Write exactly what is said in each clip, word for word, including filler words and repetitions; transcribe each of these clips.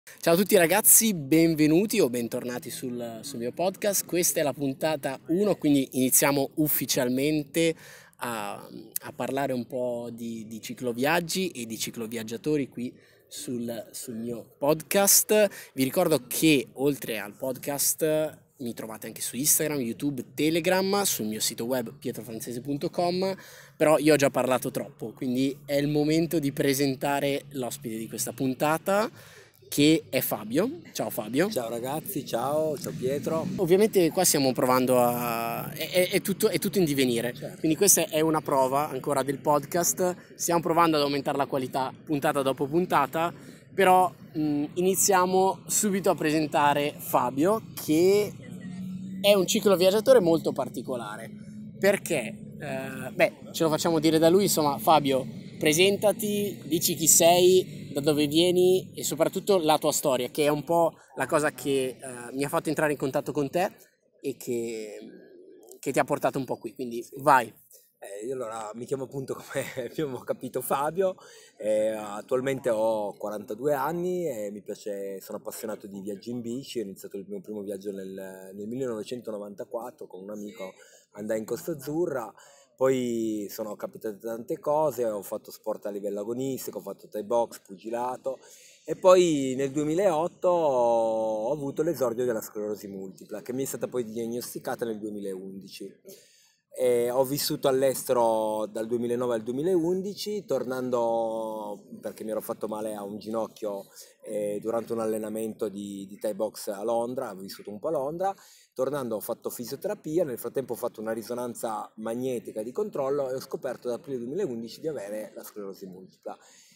Ciao a tutti ragazzi, benvenuti o bentornati sul, sul mio podcast. Questa è la puntata uno, quindi iniziamo ufficialmente a, a parlare un po' di, di cicloviaggi e di cicloviaggiatori qui sul, sul mio podcast. Vi ricordo che oltre al podcast mi trovate anche su Instagram, YouTube, Telegram, sul mio sito web pietrofrancese punto com, però io ho già parlato troppo, quindi è il momento di presentare l'ospite di questa puntata, che è Fabio. Ciao Fabio. Ciao ragazzi, ciao, ciao Pietro. Ovviamente qua stiamo provando a... è, è- è tutto, è tutto in divenire, Certo. quindi questa è una prova ancora del podcast, stiamo provando ad aumentare la qualità puntata dopo puntata, però mh, iniziamo subito a presentare Fabio, che è un cicloviaggiatore molto particolare, perché, eh, beh, ce lo facciamo dire da lui, insomma. Fabio, presentati, dici chi sei, da dove vieni e soprattutto la tua storia, che è un po' la cosa che eh, mi ha fatto entrare in contatto con te e che, che ti ha portato un po' qui, quindi Sì. vai. Eh, io allora mi chiamo appunto, come abbiamo capito, Fabio. Eh, attualmente ho quarantadue anni e mi piace, sono appassionato di viaggi in bici. Ho iniziato il mio primo viaggio nel, nel millenovecentonovantaquattro con un amico, andai in Costa Azzurra. Poi sono capitate tante cose, ho fatto sport a livello agonistico, ho fatto Thai box, pugilato e poi nel duemilaotto ho avuto l'esordio della sclerosi multipla, che mi è stata poi diagnosticata nel duemilaundici. E ho vissuto all'estero dal duemilanove al duemilaundici, tornando perché mi ero fatto male a un ginocchio eh, durante un allenamento di, di Thai box a Londra. Ho vissuto un po' a Londra. Tornando ho fatto fisioterapia, nel frattempo ho fatto una risonanza magnetica di controllo e ho scoperto da aprile duemilaundici di avere la sclerosi multipla.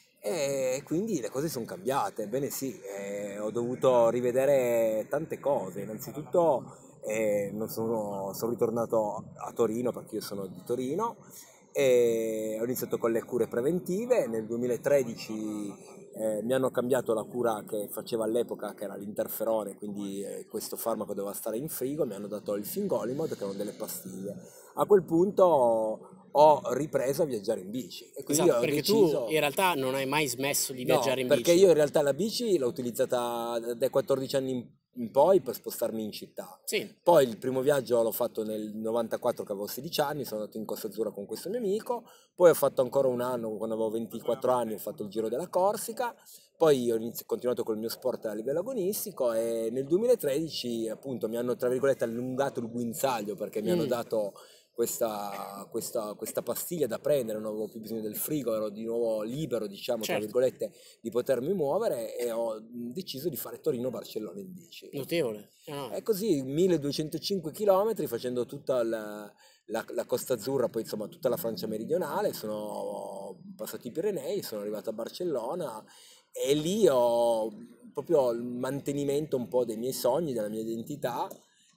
E quindi le cose sono cambiate. Ebbene sì, eh, ho dovuto rivedere tante cose. Innanzitutto eh, non sono, sono ritornato a Torino perché io sono di Torino e ho iniziato con le cure preventive. Nel duemilatredici eh, mi hanno cambiato la cura che faceva all'epoca, che era l'interferone, quindi eh, questo farmaco doveva stare in frigo. Mi hanno dato il Fingolimod, che erano delle pastiglie. A quel punto ho ripreso a viaggiare in bici e quindi Esatto, ho perché tu in deciso. realtà non hai mai smesso di No, viaggiare in perché bici. io in realtà la bici l'ho utilizzata dai quattordici anni in in poi per spostarmi in città. Sì, Poi il primo viaggio l'ho fatto nel novantaquattro, che avevo sedici anni, sono andato in Costa Azzurra con questo mio amico. Poi ho fatto ancora un anno, quando avevo ventiquattro anni, ho fatto il Giro della Corsica. Poi ho inizi- continuato col mio sport a livello agonistico e nel duemilatredici appunto mi hanno, tra virgolette, allungato il guinzaglio, perché mi hanno mm, dato questa, questa, questa pastiglia da prendere. Non avevo più bisogno del frigo, ero di nuovo libero, diciamo, tra certo, virgolette, di potermi muovere e ho deciso di fare Torino-Barcellona in bici. notevole. Ah, E così milleduecentocinque chilometri facendo tutta la, la- la Costa Azzurra, poi insomma tutta la Francia meridionale, sono passato i Pirenei, sono arrivato a Barcellona e lì ho proprio il mantenimento un po' dei miei sogni, della mia identità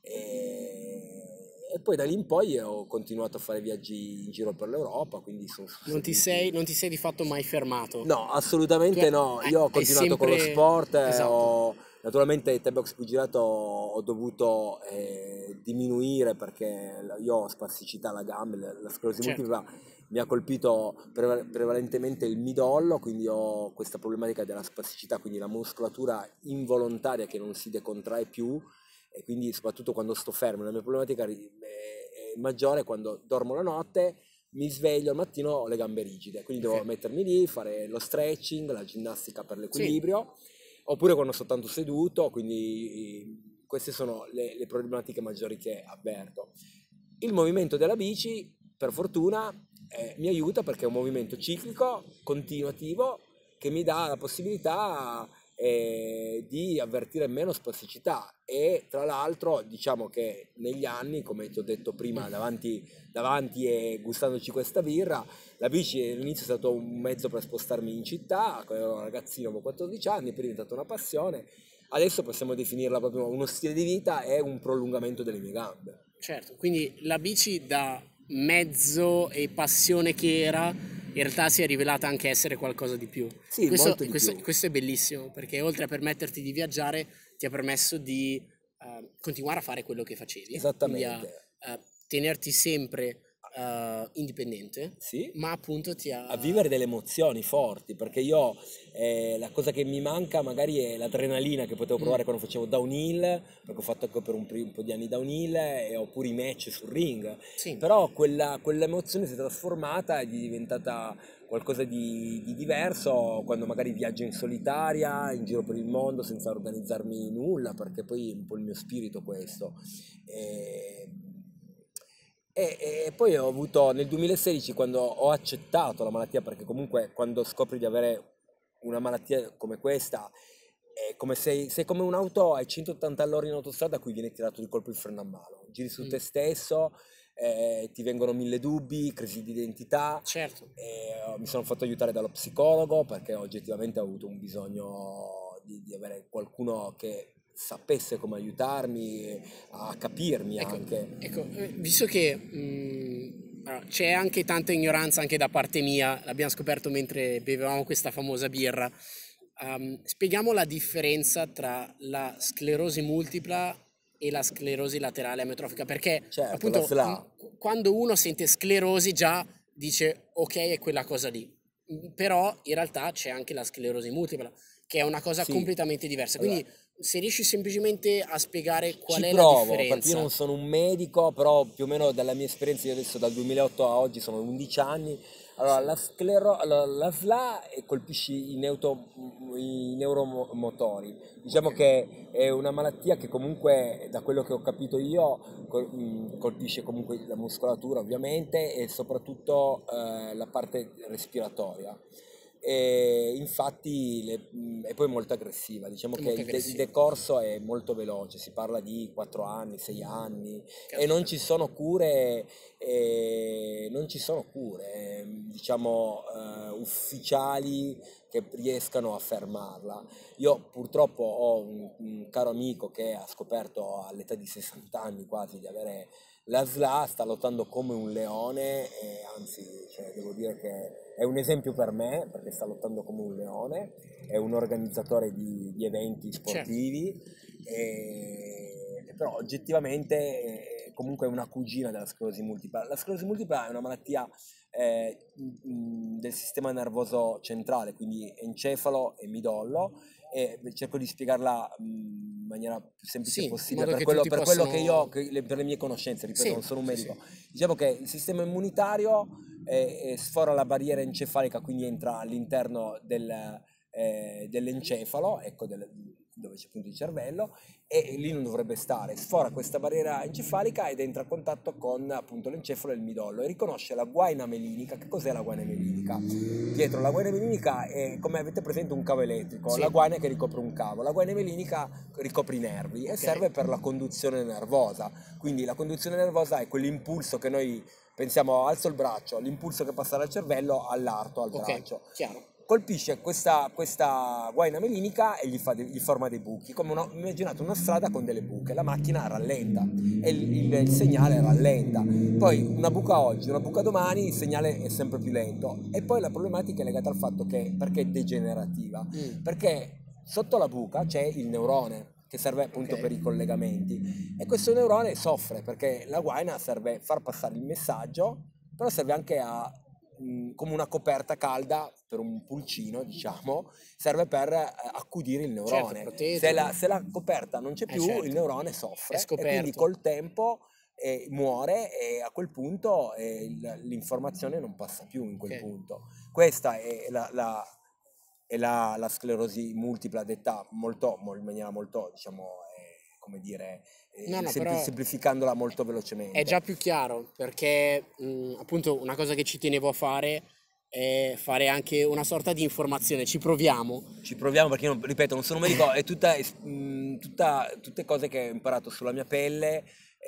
e, e poi da lì in poi ho continuato a fare viaggi in giro per l'Europa, quindi sono non ti sei, susseguiti. non ti sei di fatto mai fermato. No, Tu assolutamente hai, no. Io ho hai continuato con lo sempre... sport, eh, Esatto, ho, naturalmente il Thai-box pugilato ho dovuto eh, diminuire perché l- io ho spasticità alla gamba, la la sclerosi certo. multipla mi ha colpito preva- prevalentemente il midollo, quindi ho questa problematica della spasticità, quindi la muscolatura involontaria che non si decontrae più e quindi soprattutto quando sto fermo. La mia problematica ri- è, è maggiore quando dormo la notte, mi sveglio al mattino, ho le gambe rigide, quindi devo Ok. mettermi lì, fare lo stretching, la ginnastica per Sì, l'equilibrio, oppure quando sto tanto seduto, quindi queste sono le, le problematiche maggiori che avverto. Il movimento della bici, per fortuna, eh, mi aiuta perché è un movimento ciclico, continuativo, che mi dà la possibilità eh, di avvertire meno spasticità e tra l'altro diciamo che negli anni, come ti ho detto prima, davanti, davanti e gustandoci questa birra, la bici all'inizio è stato un mezzo per spostarmi in città, quando ero un ragazzino, avevo quattordici anni, poi è diventata una passione, adesso possiamo definirla proprio uno stile di vita e un prolungamento delle mie gambe. certo. Quindi la bici da mezzo e passione che era, in realtà si è rivelata anche essere qualcosa di più. E Sì, questo, molto e di questo- più. questo è bellissimo, perché oltre a permetterti di viaggiare, ti ha permesso di eh, continuare a fare quello che facevi, quindi a Esattamente. a tenerti sempre uh, indipendente, Sì, ma appunto ti ha... a vivere delle emozioni forti, perché io eh, la cosa che mi manca magari è l'adrenalina che potevo Mm, provare quando facevo downhill, perché ho fatto anche per un, pri- un po' di anni downhill e oppure i match sul ring, sì, però quella, quell'emozione si è trasformata ed è diventata qualcosa di, di diverso quando magari viaggio in solitaria, in giro per il mondo senza organizzarmi nulla, perché poi è un po' il mio spirito questo. E, e- e poi ho avuto nel duemilasedici, quando ho accettato la malattia, perché comunque quando scopri di avere una malattia come questa è come sei, sei come un'auto ai centottanta all'ora in autostrada a cui viene tirato di colpo il freno a mano. Giri su te mm, stesso, eh, ti vengono mille dubbi, crisi di identità. certo. E, eh, mi sono fatto aiutare dallo psicologo perché oggettivamente ho avuto un bisogno di, di avere qualcuno che sapesse come aiutarmi a capirmi Ecco, anche. ecco, eh, visto che mh, allora, c'è anche tanta ignoranza anche da parte mia, l'abbiamo scoperto mentre bevevamo questa famosa birra, ehm, spieghiamo la differenza tra la sclerosi multipla e la sclerosi laterale amiotrofica, perché Certo, la appunto S L A. mh, quando uno sente sclerosi già dice ok, è quella cosa lì. Mm, però in realtà c'è anche la sclerosi multipla, che è una cosa Sì, completamente diversa. allora, Quindi se riesci semplicemente a spiegare qual ci è la provo perché io differenza. non sono un medico, però più o meno dalla mia esperienza, io adesso dal duemilaotto a oggi sono undici anni. Allora, Sì, la, sclero- allora, la S L A colpisce i, neuto- i neuromotori. Diciamo ok, che è una malattia che comunque, da quello che ho capito io, col- mh, colpisce comunque la muscolatura ovviamente e soprattutto eh, la parte respiratoria. E infatti le- mh, è poi molto aggressiva, diciamo è che molto il, de- il aggressiva. decorso è molto veloce, si parla di quattro anni, sei anni e non Caspita. ci sono cure, eh, non ci sono cure, eh, diciamo, eh, ufficiali che riescano a fermarla. Io purtroppo ho un, un caro amico che ha scoperto all'età di sessanta anni quasi di avere la S L A, sta lottando come un leone e anzi, cioè, devo dire che è un esempio per me perché sta lottando come un leone, è un organizzatore di, di eventi Certo. sportivi, e, però oggettivamente è comunque è una cugina della sclerosi multipla. La sclerosi multipla è una malattia eh, mh, del sistema nervoso centrale, quindi encefalo e midollo, e cerco di spiegarla mh, in maniera più semplice Sì, in possibile modo per che quello, tutti per quello che io, possano... che le- per le mie conoscenze, ripeto, Sì, non sono un sì, sì. medico. Diciamo che il sistema immunitario eh, eh, sfora la barriera encefalica, quindi entra all'interno del, eh, dell'encefalo, ecco, del- dove c'è appunto il cervello, e lì non dovrebbe stare. Sfora questa barriera encefalica ed entra a contatto con appunto l'encefalo e il midollo e riconosce la guaina melinica. Che cos'è la guaina melinica? Dietro la guaina melinica è, come avete presente, un cavo elettrico, la Sì, guaina che ricopre un cavo, la guaina melinica ricopre i nervi e ok, serve per la conduzione nervosa. Quindi la conduzione nervosa è quell'impulso che noi pensiamo: alzo il braccio, l'impulso che passa dal cervello all'arto, al ok, braccio. chiaro. Colpisce questa, questa guaina melinica e gli, fa de- gli forma dei buchi, come una, immaginate una strada con delle buche, la macchina rallenta e il, il- il segnale rallenta. Poi una buca oggi, una buca domani, il segnale è sempre più lento. E poi la problematica è legata al fatto che, perché è degenerativa? Mm, Perché sotto la buca c'è il neurone che serve ok, appunto per i collegamenti e questo neurone soffre perché la guaina serve a far passare il messaggio, però serve anche a, mh, come una coperta calda per un pulcino, diciamo, serve per eh, accudire il certo, neurone. Se la, proteggerlo. se la coperta non c'è Eh più, il certo, neurone è soffre e quindi scoperto. col tempo eh, muore e a quel punto eh, il- l'informazione non passa più in Ok. quel punto. Questa è la, la- è la- la sclerosi multipla detta molto, mo- in maniera molto, diciamo, eh, come dire, No, eh, no, sempli- però semplificandola molto è velocemente. già più chiaro perché mh, appunto una cosa che ci tenevo a fare è fare anche una sorta di informazione, ci proviamo. Ci proviamo perché io, non- ripeto, non sono un medico, è tutta, es- mh, tutta- tutte cose che ho imparato sulla mia pelle,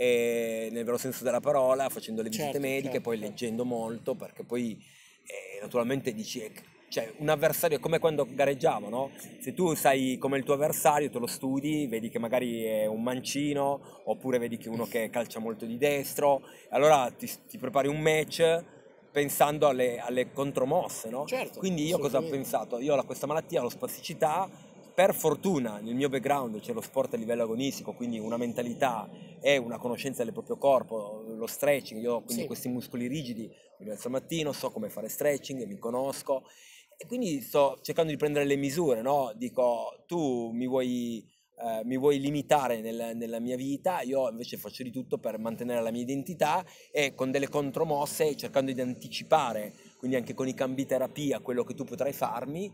eh, nel vero senso della parola, facendo le visite Certo, mediche, certo, poi certo. leggendo molto, perché poi eh, naturalmente dici, eh, cioè un avversario è come quando gareggiavo, no? Se tu sai come il tuo avversario, te lo studi, vedi che magari è un mancino, oppure vedi che è uno che calcia molto di destro, allora ti, ti prepari un match pensando alle, alle contromosse, no? Certo, Quindi io cosa ho assolutamente. pensato? Io ho questa malattia, l'ho spasticità, per fortuna nel mio background c'è lo sport a livello agonistico, quindi una mentalità e una conoscenza del proprio corpo, lo stretching, io ho quindi Sì. questi muscoli rigidi, mi alzo al mattino, so come fare stretching, mi conosco e quindi sto cercando di prendere le misure, no? Dico, tu mi vuoi, eh, mi vuoi limitare nel- nella mia vita, io invece faccio di tutto per mantenere la mia identità e con delle contromosse cercando di anticipare, quindi anche con i cambi terapia, quello che tu potrai farmi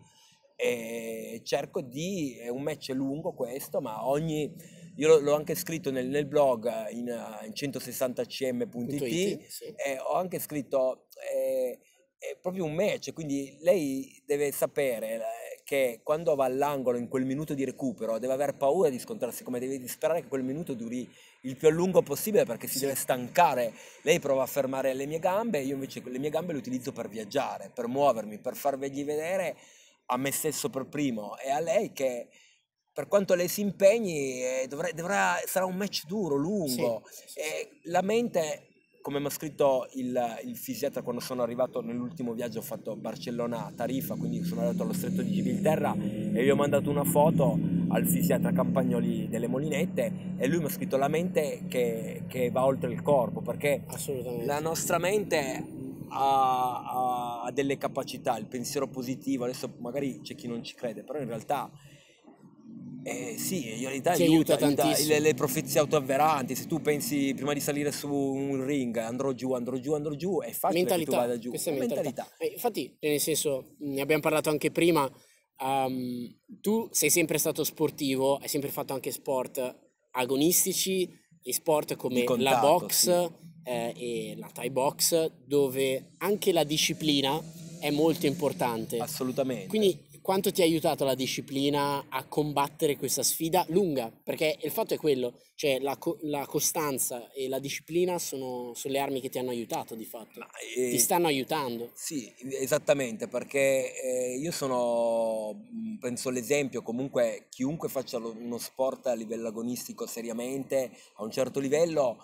e cerco di, è un match lungo questo, ma ogni, io l'ho l'ho anche scritto nel, nel blog eh, in, eh, in centosessanta c m punto i Punto t it, sì. e ho anche scritto eh, è proprio un match, quindi lei deve sapere eh, che quando va all'angolo in quel minuto di recupero deve aver paura di scontrarsi, come deve sperare che quel minuto duri il più a lungo possibile perché si Sì. deve stancare. Lei prova a fermare le mie gambe, io invece le mie gambe le utilizzo per viaggiare, per muovermi, per farvegli vedere a me stesso per primo e a lei che per quanto lei si impegni eh, dovrà, dovrà- sarà un match duro, Sì, lungo sì, sì. e la mente, come mi ha scritto il, il fisiatra quando sono arrivato nell'ultimo viaggio, ho fatto Barcellona a Tarifa, quindi sono arrivato allo stretto di Gibilterra e gli ho mandato una foto al fisiatra Campagnoli delle Molinette e lui mi ha scritto la mente che, che va oltre il corpo, perché la Assolutamente. nostra mente ha, ha- ha delle capacità, il pensiero positivo, adesso magari c'è chi non ci crede, però in realtà eh, sì, in realtà Ti aiuta aiuta, aiuta le, tantissimo. le profezie autoavveranti, se tu pensi prima di salire su un ring andrò giù, andrò giù, andrò giù, è facile che tu Mentalità, vada giù, questa è è mentalità. mentalità. Eh, infatti, nel senso, ne abbiamo parlato anche prima, ehm, tu sei sempre stato sportivo, hai sempre fatto anche sport agonistici e sport Di come la contatto, box sì, eh, e la Thai box, dove anche la disciplina è molto importante. assolutamente. Quindi, quanto ti ha aiutato la disciplina a combattere questa sfida lunga? Perché il fatto è quello, cioè la, co- la costanza e la disciplina sono, sono le armi che ti hanno aiutato di Ma, fatto, ti eh, stanno aiutando. sì, esattamente, perché eh, io sono, mh, penso l'esempio, comunque chiunque faccia lo- uno sport a livello agonistico seriamente, a un certo livello,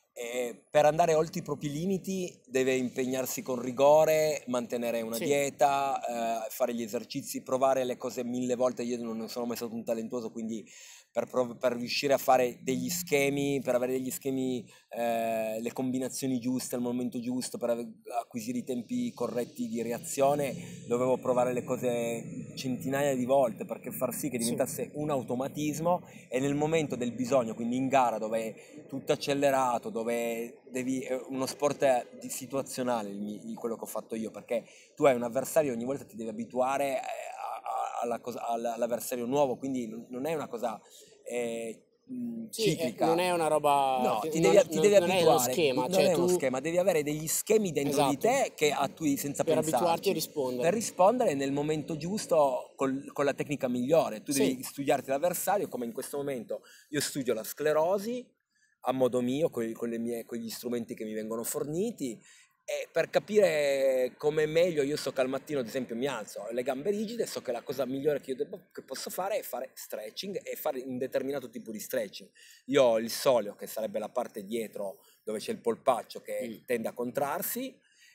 eh, per andare oltre i propri limiti deve impegnarsi con rigore, mantenere una Sì, dieta, eh, fare gli esercizi, provare le cose mille volte. Io non non sono mai stato un talentuoso, quindi per, prov- per riuscire a fare degli schemi, per avere degli schemi eh, le combinazioni giuste al momento giusto per ave- acquisire i tempi corretti di reazione, dovevo provare le cose centinaia di volte perché far sì che sì, diventasse un automatismo e nel momento del bisogno, quindi in gara dove è tutto accelerato, dove devi, è uno sport di situazionale il mi- il- quello che ho fatto io, perché tu hai un avversario e ogni volta ti devi abituare eh, a- a- alla cosa- alla- all'avversario nuovo, quindi non non è una cosa eh, mh, sì, eh, non ciclica. è una roba, No, che- ti non, devi, ti non- devi non è lo abituare, schema, non cioè è uno tu, schema, devi avere degli schemi dentro di esatto, te che attui senza per abituarti a pensarci, per rispondere. rispondere nel momento giusto col- con la tecnica migliore. Tu Sì, devi studiarti l'avversario, come in questo momento io studio la sclerosi a modo mio, con, con le mie- con gli strumenti che mi vengono forniti, e per capire come meglio, io so che al mattino ad esempio mi alzo, ho le gambe rigide, so che la cosa migliore che io devo- che posso fare è fare stretching e fare un determinato tipo di stretching. Io ho il solio, che sarebbe la parte dietro dove c'è il polpaccio che mm, tende a contrarsi,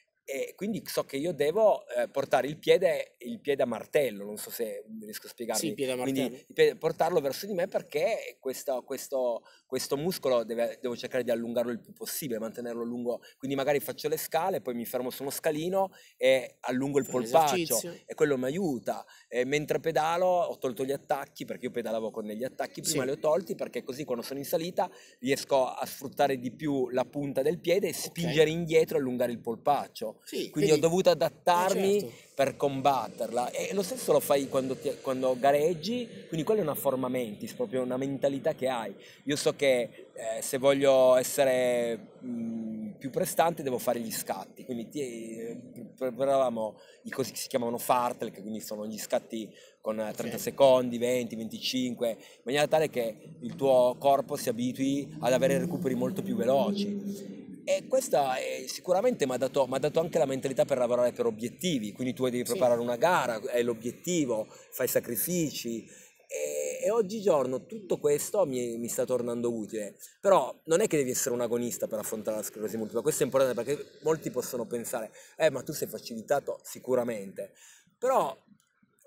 e quindi so che io devo eh, portare il piede, il piede a martello, non so se riesco a sì, spiegarmi, piede a quindi martello. il piede- portarlo verso di me perché questo, questo, questo muscolo deve- devo cercare di allungarlo il più possibile, mantenerlo lungo, quindi magari faccio le scale, poi mi fermo su uno scalino e allungo il Fai un polpaccio esercizio. e quello mi aiuta. E mentre pedalo ho tolto gli attacchi, perché io pedalavo con degli attacchi, prima Sì, li ho tolti perché così quando sono in salita riesco a sfruttare di più la punta del piede e ok. spingere indietro e allungare il polpaccio. Sì, Quindi ho quindi, dovuto eh adattarmi certo, per combatterla e lo stesso lo fai quando, ti- quando gareggi, quindi quella è una forma mentis, proprio una mentalità che hai. Io so che eh, se voglio essere mh, più prestante devo fare gli scatti, quindi ti, eh, preparavamo i così che si chiamano fartlek, che quindi sono gli scatti con eh, ok. trenta secondi, venti, venticinque, in maniera tale che il tuo corpo si abitui ad avere recuperi molto più veloci. E questa è, sicuramente mi ha dato, m'ha dato anche la mentalità per lavorare per obiettivi, quindi tu devi Sì, preparare una gara, è l'obiettivo, fai sacrifici e, e oggigiorno tutto questo mi, mi sta tornando utile. Però non è che devi essere un agonista per affrontare la sclerosi multipla, questo è importante perché molti possono pensare, eh ma tu sei facilitato sicuramente, però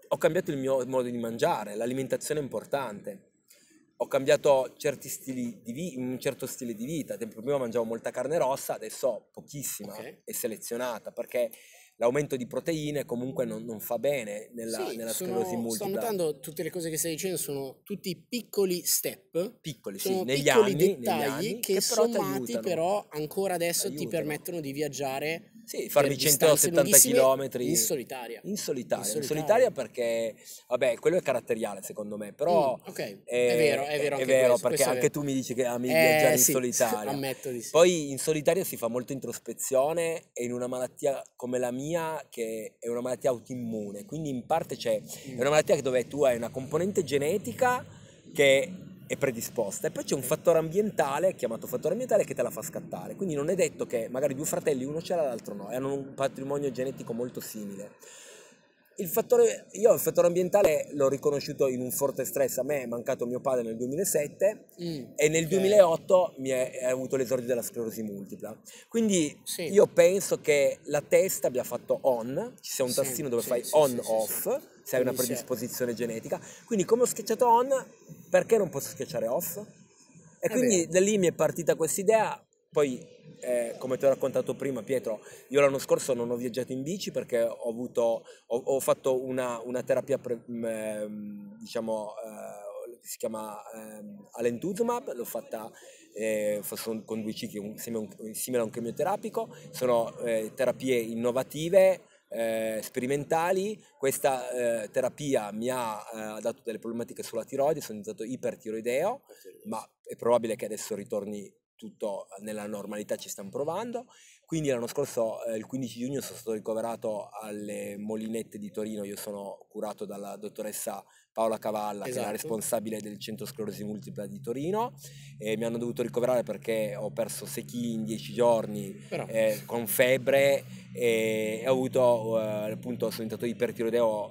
ho cambiato il mio modo di mangiare, l'alimentazione è importante. Ho cambiato certi stili di vi- un certo stile di vita. Ad esempio, prima mangiavo molta carne rossa, adesso pochissima Ok. e selezionata, perché l'aumento di proteine comunque non, non fa bene nella, Sì, nella sclerosi sono, sto multipla. notando tutte le cose che stai dicendo sono tutti piccoli step, Piccoli, sì, sono negli piccoli anni, negli dettagli anni, che che però ti sommati aiutano. però ancora adesso ti Aiutano. permettono di viaggiare Sì, farmi per distanze centosettanta lunghissime chilometri in solitaria. in In solitaria. In solitaria. solitaria perché, vabbè, quello è caratteriale secondo me, Mm, però ok, è vero, è, è vero è anche vero questo, perché questo è anche vero. tu mi dici che ami Eh viaggiare in sì, solitaria. ammetto di sì. Poi in solitaria si fa molta introspezione e in una malattia come la mia, che è una malattia autoimmune, quindi in parte c'è, è una Mm, malattia dove tu hai una componente genetica che è predisposta e poi c'è un ok. fattore ambientale, chiamato fattore ambientale, che te la fa scattare. Quindi non è detto che magari due fratelli, uno ce l'ha l'altro no, e hanno un patrimonio genetico molto simile. Il fattore, io il fattore ambientale l'ho riconosciuto in un forte stress. A me è mancato mio padre nel duemilasette Mm, e nel ok, duemilaotto mi è, è avuto l'esordio della sclerosi multipla. Quindi sì, io penso che la testa abbia fatto on, ci sia un sì, tastino dove sì, fai sì, sì, sì, sì. on-off, se hai una Quindi sì, predisposizione genetica. Quindi come ho schiacciato on, perché non posso schiacciare off? E è vero. quindi da lì mi è partita questa idea. Poi, eh, come ti ho raccontato prima, Pietro, io l'anno scorso non ho viaggiato in bici perché ho avuto, ho, ho fatto una, una terapia, pre- m, ehm, diciamo, eh, che si chiama ehm, Alentuzumab, l'ho fatta eh, son- con due cicli, un- simile, a un- simile a un chemioterapico. Sono eh, terapie innovative, eh, sperimentali. Questa eh, terapia mi ha eh, dato delle problematiche sulla tiroide, sono diventato ipertiroideo, ma è probabile che adesso ritorni tutto nella normalità, ci stiamo provando. Quindi l'anno scorso, eh, il quindici giugno, sono stato ricoverato alle Molinette di Torino. Io sono curato dalla dottoressa Paola Cavalla, che è la Esatto, responsabile del centro sclerosi multipla di Torino, e mi hanno dovuto ricoverare perché ho perso sei chili in dieci giorni, però eh, con febbre, e ho avuto, eh, appunto, sono diventato ipertiroideo,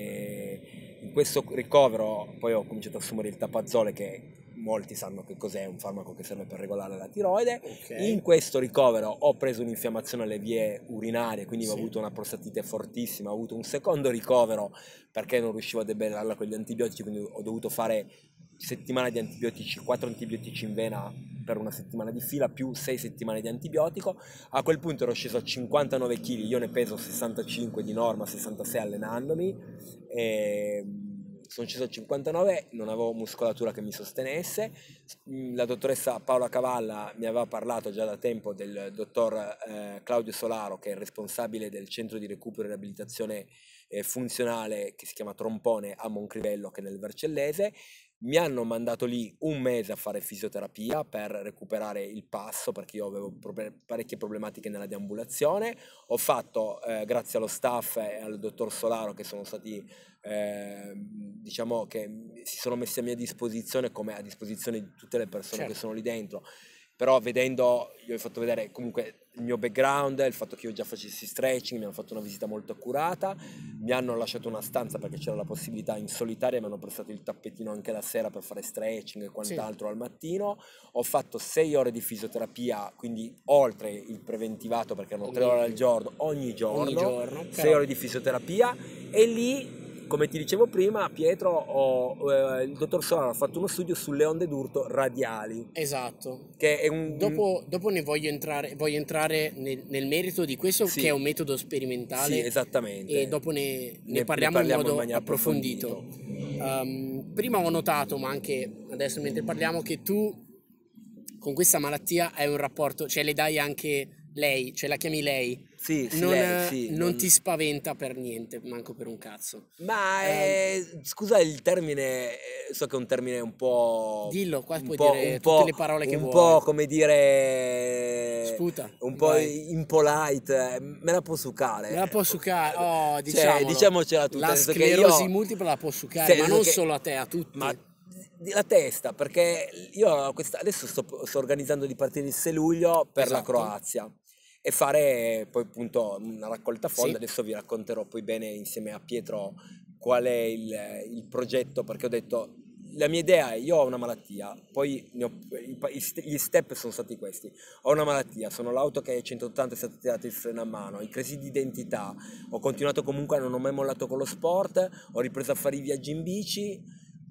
e in questo ricovero poi ho cominciato ad assumere il tapazole, che molti sanno che cos'è, un farmaco che serve per regolare la tiroide. ok, In questo ricovero ho preso un'infiammazione alle vie urinarie, quindi ho sì, avuto una prostatite fortissima. Ho avuto un secondo ricovero perché non riuscivo a debellarla con gli antibiotici, quindi ho dovuto fare settimane di antibiotici, quattro antibiotici in vena per una settimana di fila, più sei settimane di antibiotico. A quel punto ero sceso a cinquantanove chili, io ne peso sessantacinque di norma, sessantasei allenandomi, e sono sceso a cinquantanove, non avevo muscolatura che mi sostenesse. La dottoressa Paola Cavalla mi aveva parlato già da tempo del dottor eh, Claudio Solaro, che è il responsabile del centro di recupero e riabilitazione eh, funzionale, che si chiama Trompone, a Moncrivello, che è nel Vercellese. Mi hanno mandato lì un mese a fare fisioterapia per recuperare il passo, perché io avevo proble- parecchie problematiche nella deambulazione. Ho fatto, eh, grazie allo staff e al dottor Solaro, che sono stati, eh, diciamo, che si sono messi a mia disposizione, come a disposizione di tutte le persone che certo, sono lì dentro. Però vedendo, io ho fatto vedere comunque il mio background, il fatto che io già facessi stretching, mi hanno fatto una visita molto accurata, mi hanno lasciato una stanza perché c'era la possibilità in solitaria, mi hanno prestato il tappetino anche la sera per fare stretching e sì, quant'altro al mattino. Ho fatto sei ore di fisioterapia, quindi oltre il preventivato, perché erano tre ore al ogni, giorno, ogni ogni giorno, giorno, sei però ore di fisioterapia. E lì, come ti dicevo prima, Pietro, ho, eh, il dottor Solano ha fatto uno studio sulle onde d'urto radiali, esatto. che è un, un- Dopo, dopo ne voglio entrare, voglio entrare nel, nel merito di questo che è sì, un metodo sì, sperimentale e esattamente, dopo ne, ne ne, ne parliamo in parliamo in modo maniera approfondita. approfondito. Um, prima ho notato, ma anche adesso mentre parliamo, che tu con questa malattia hai un rapporto, cioè le dai anche lei, cioè la chiami lei, Sì, sì, non, lei, eh, sì, non non... ti spaventa per niente, manco per un cazzo. Ma Ehm, eh, scusa il termine, eh, so che è un termine un po', dillo, qua un puoi po', dire un tutte le po', parole che un po' vuoi. come dire, Sputa, un po' vai. impolite, eh, me la può Me la succare. posso succare, oh, Cioè, diciamolo, diciamocela tutta, la nel senso che sclerosi io, multipla la può succare, se- ma nel senso non che, solo a te, a ma tutti. di- la testa, perché io questa- adesso sto, sto organizzando di partire il sei luglio per la Esatto, Croazia e fare poi appunto una raccolta fondi. sì, Adesso vi racconterò poi bene insieme a Pietro qual è il, il progetto, perché ho detto la mia idea è, io ho una malattia, poi ne ho, gli step sono stati questi: ho una malattia, sono l'auto che ai centottanta è stato tirato il freno a mano, i crisi di identità, ho continuato comunque, non ho mai mollato con lo sport, ho ripreso a fare i viaggi in bici,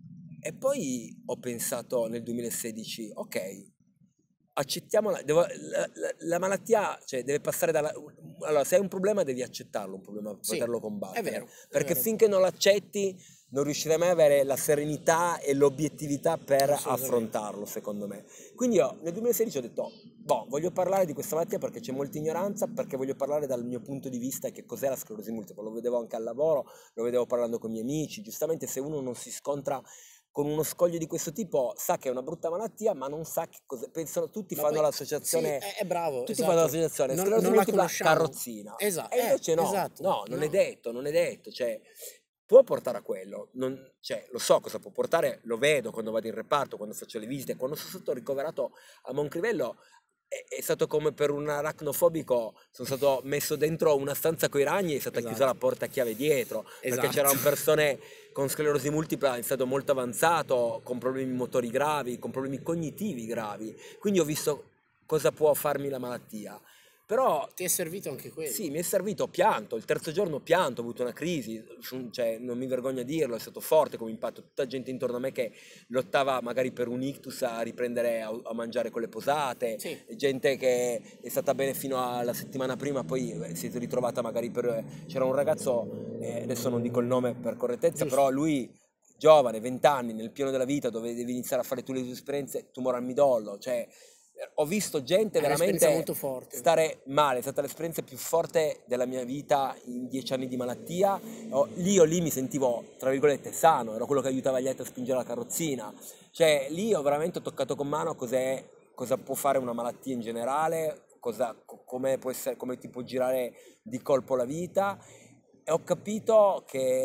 e poi ho pensato nel duemilasedici, ok, accettiamola, devo, la, la, la malattia, cioè, deve passare dalla... Allora, se hai un problema devi accettarlo, un problema, per Sì, poterlo è combattere, vero, è perché vero. finché non l'accetti non riuscirai mai a avere la serenità e l'obiettività per Assolutamente. affrontarlo, secondo me. Quindi io nel duemilasedici ho detto, boh, voglio parlare di questa malattia perché c'è molta ignoranza, perché voglio parlare dal mio punto di vista che cos'è la sclerosi multipla. Lo vedevo anche al lavoro, lo vedevo parlando con i miei amici. Giustamente, se uno non si scontra con uno scoglio di questo tipo, sa che è una brutta malattia, ma non sa che cosa. Pensano, tutti Ma fanno poi, sì, l'associazione, è, è bravo, tutti esatto. fanno l'associazione Non, sclerosi non la multipla conosciamo. carrozzina. Esatto, E eh, invece no, esatto. no, non No. è detto, non è detto, cioè può portare a quello, non, cioè, lo so cosa può portare, lo vedo quando vado in reparto, quando faccio le visite, quando sono stato ricoverato a Moncrivello. È, è stato come per un aracnofobico, sono stato messo dentro una stanza con i ragni e è stata Esatto. chiusa la porta a chiave dietro, perché Esatto. c'erano persone con sclerosi multipla in stato molto avanzato, con problemi motori gravi, con problemi cognitivi gravi, quindi ho visto cosa può farmi la malattia. Però Ti è servito anche quello. sì, mi è servito, ho pianto, il terzo giorno ho pianto, ho avuto una crisi, cioè, non mi vergogno a dirlo, è stato forte come impatto, tutta gente intorno a me che lottava magari per un ictus a riprendere a, a mangiare con le posate, Sì. gente che è stata bene fino alla settimana prima, poi eh, si è ritrovata magari per... c'era un ragazzo, eh, adesso non dico il nome per correttezza, Giusto. però lui giovane, venti anni, nel pieno della vita, dove devi iniziare a fare tutte le tue esperienze, tumore al midollo, cioè... Ho visto gente È un'esperienza veramente molto forte. stare male, è stata l'esperienza più forte della mia vita in dieci anni di malattia. Oh, lì io lì mi sentivo, tra virgolette, sano, ero quello che aiutava gli altri a spingere la carrozzina. Cioè, lì ho veramente toccato con mano cos'è, cosa può fare una malattia in generale, cosa, come può essere, come ti può girare di colpo la vita, e ho capito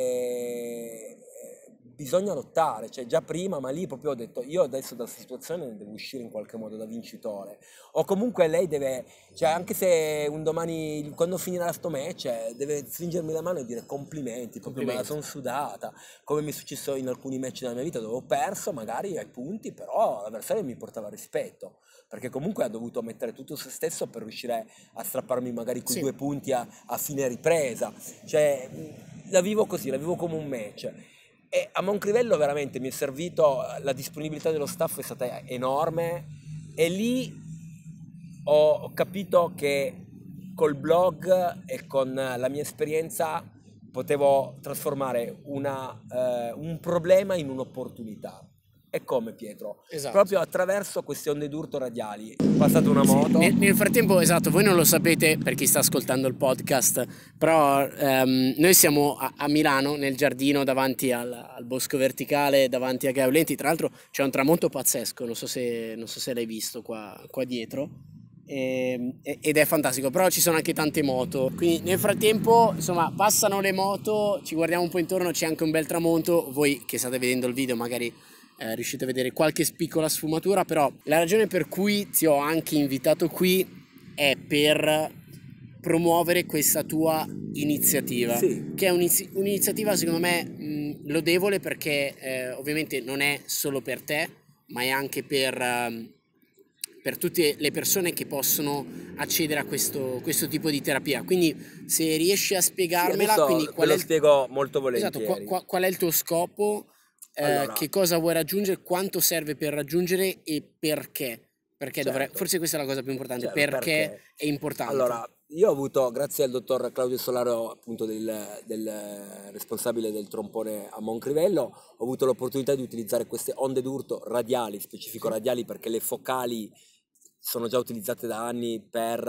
che bisogna lottare, cioè già prima, ma lì proprio ho detto, io adesso da questa situazione devo uscire in qualche modo da vincitore, o comunque lei deve, cioè anche se un domani, quando finirà sto match, deve stringermi la mano e dire complimenti, proprio me la sono sudata, come mi è successo in alcuni match della mia vita dove ho perso magari ai punti, però l'avversario mi portava rispetto, perché comunque ha dovuto mettere tutto se stesso per riuscire a strapparmi magari quei Sì. due punti a, a fine ripresa, cioè la vivo così, la vivo come un match. E a Moncrivello veramente mi è servito, la disponibilità dello staff è stata enorme, e lì ho capito che col blog e con la mia esperienza potevo trasformare una, eh, un problema in un'opportunità. E come, Pietro? Esatto. Proprio attraverso queste onde d'urto radiali. È passata una moto. Nel, nel frattempo, esatto, voi non lo sapete per chi sta ascoltando il podcast, però ehm, noi siamo a, a Milano, nel giardino davanti al, al Bosco Verticale, davanti a Gaeolenti. Tra l'altro c'è un tramonto pazzesco, non so se, non so se l'hai visto qua, qua dietro, e, ed è fantastico, però ci sono anche tante moto. Quindi nel frattempo, insomma, passano le moto, ci guardiamo un po' intorno, c'è anche un bel tramonto. Voi che state vedendo il video magari Eh, riuscite a vedere qualche piccola sfumatura, però la ragione per cui ti ho anche invitato qui è per promuovere questa tua iniziativa, Sì. che è un'iniziativa secondo me mh, lodevole, perché eh, ovviamente non è solo per te, ma è anche per, um, per tutte le persone che possono accedere a questo, questo tipo di terapia. Quindi se riesci a spiegarmela, Sì, quindi te qual lo è il, spiego molto esatto, qua- volentieri. qua- qual è il tuo scopo? Eh, Allora, che cosa vuoi raggiungere, quanto serve per raggiungere e perché? Perché dovrei, certo, forse questa è la cosa più importante, certo, perché perché? è importante. Allora, io ho avuto, grazie al dottor Claudio Solaro, appunto del, del responsabile del trompone a Moncrivello, ho avuto l'opportunità di utilizzare queste onde d'urto radiali, specifico Sì. radiali perché le focali sono già utilizzate da anni per,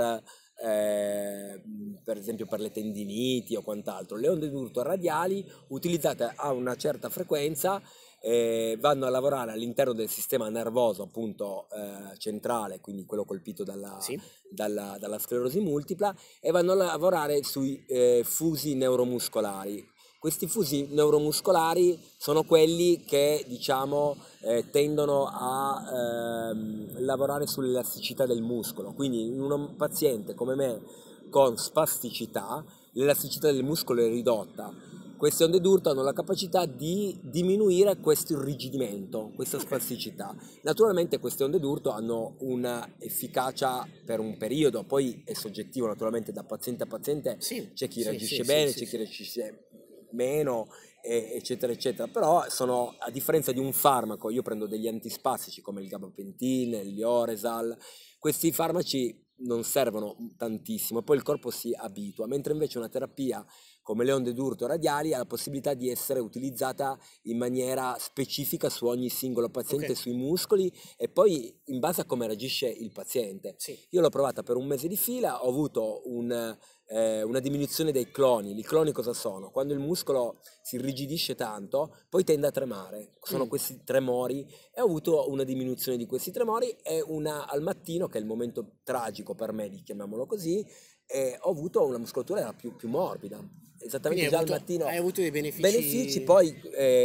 eh, per esempio per le tendiniti o quant'altro. Le onde d'urto radiali utilizzate a una certa frequenza eh, vanno a lavorare all'interno del sistema nervoso appunto eh, centrale, quindi quello colpito dalla, Sì. dalla, dalla sclerosi multipla, e vanno a lavorare sui eh, fusi neuromuscolari. Questi fusi neuromuscolari sono quelli che, diciamo, eh, tendono a ehm, lavorare sull'elasticità del muscolo. Quindi in un paziente come me con spasticità, l'elasticità del muscolo è ridotta. queste onde d'urto hanno la capacità di diminuire questo irrigidimento, questa spasticità. Naturalmente queste onde d'urto hanno una efficacia per un periodo, poi è soggettivo naturalmente da paziente a paziente, Sì, c'è chi sì, reagisce sì, bene, sì, c'è sì, chi sì. reagisce meno, e- eccetera eccetera, però sono, a differenza di un farmaco, io prendo degli antispastici come il gabapentin, il Lioresal, questi farmaci non servono tantissimo, poi il corpo si abitua, mentre invece una terapia come le onde d'urto radiali ha la possibilità di essere utilizzata in maniera specifica su ogni singolo paziente, Ok, sui muscoli, e poi in base a come reagisce il paziente. sì. Io l'ho provata per un mese di fila, ho avuto un, eh, una diminuzione dei cloni. I cloni cosa sono? Quando il muscolo si irrigidisce tanto, poi tende a tremare, sono Mm. questi tremori, e ho avuto una diminuzione di questi tremori, e una, al mattino, che è il momento tragico per me, chiamiamolo così, e ho avuto una muscolatura era più, più morbida, Quindi esattamente hai già al avuto, hai mattino. avuto dei Benefici benefici. poi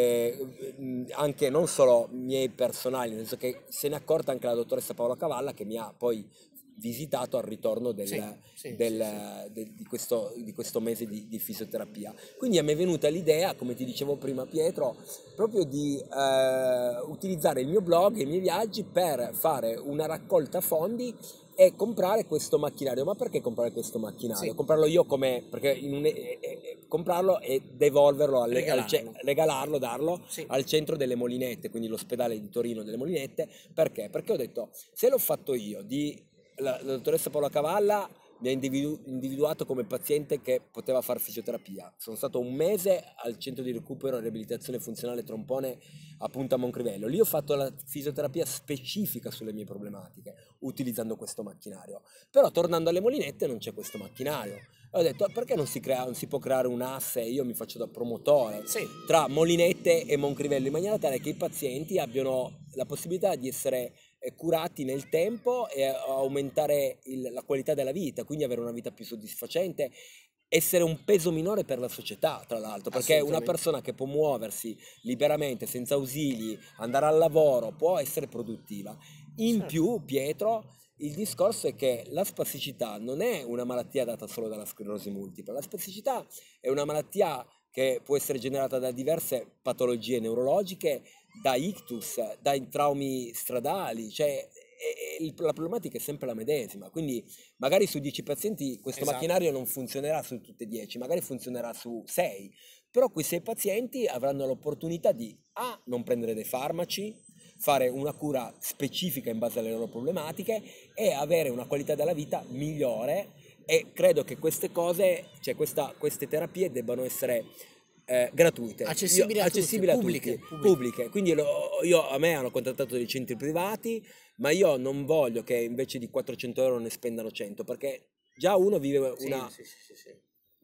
eh, mh, anche non solo miei personali, nel senso che se n'è accorta anche la dottoressa Paola Cavalla, che mi ha poi visitato al ritorno Sì, del, sì, sì, sì. del- de- di, questo, di questo mese di, di fisioterapia. Quindi a me è venuta l'idea, come ti dicevo prima Pietro, proprio di eh, utilizzare il mio blog e i miei viaggi per fare una raccolta fondi e comprare questo macchinario. Ma perché comprare questo macchinario? Sì, comprarlo io come, perché in un- eh, eh, comprarlo e devolverlo, alle- al ce- regalarlo. regalarlo, darlo Sì. al centro delle Molinette, quindi l'ospedale di Torino delle Molinette. Perché? Perché ho detto, se l'ho fatto io, di, la, la dottoressa Paola Cavalla mi ha individu- individuato come paziente che poteva fare fisioterapia. Sono stato un mese al centro di recupero e riabilitazione funzionale Trompone, appunto a Moncrivello. Lì ho fatto la fisioterapia specifica sulle mie problematiche, utilizzando questo macchinario. Però tornando alle Molinette non c'è questo macchinario. E ho detto, "Ah, perché non si, crea, non si può creare un asse, io mi faccio da promotore, Sì, tra Molinette e Moncrivello, in maniera tale che i pazienti abbiano la possibilità di essere eh, curati nel tempo e aumentare il- la qualità della vita, quindi avere una vita più soddisfacente, essere un peso minore per la società, tra l'altro, perché una assolutamente. persona che può muoversi liberamente, senza ausili, andare al lavoro, può essere produttiva. In Certo. più, Pietro, il discorso è che la spasticità non è una malattia data solo dalla sclerosi multipla, la spasticità è una malattia che può essere generata da diverse patologie neurologiche, da ictus, dai traumi stradali, cioè e- e la problematica è sempre la medesima, quindi magari su dieci pazienti questo Esatto. macchinario non funzionerà su tutte e dieci, magari funzionerà su sei, però quei sei pazienti avranno l'opportunità di A, non prendere dei farmaci, fare una cura specifica in base alle loro problematiche e avere una qualità della vita migliore, e credo che queste cose, cioè questa, queste terapie debbano essere eh, gratuite, io, Accessibili a tutti, accessibili a pubbliche, tutti, pubbliche. pubbliche, quindi lo- io, a me hanno contattato dei centri privati, ma io non voglio che invece di quattrocento euro ne spendano cento, perché già uno vive Sì, una, sì, sì, sì, sì.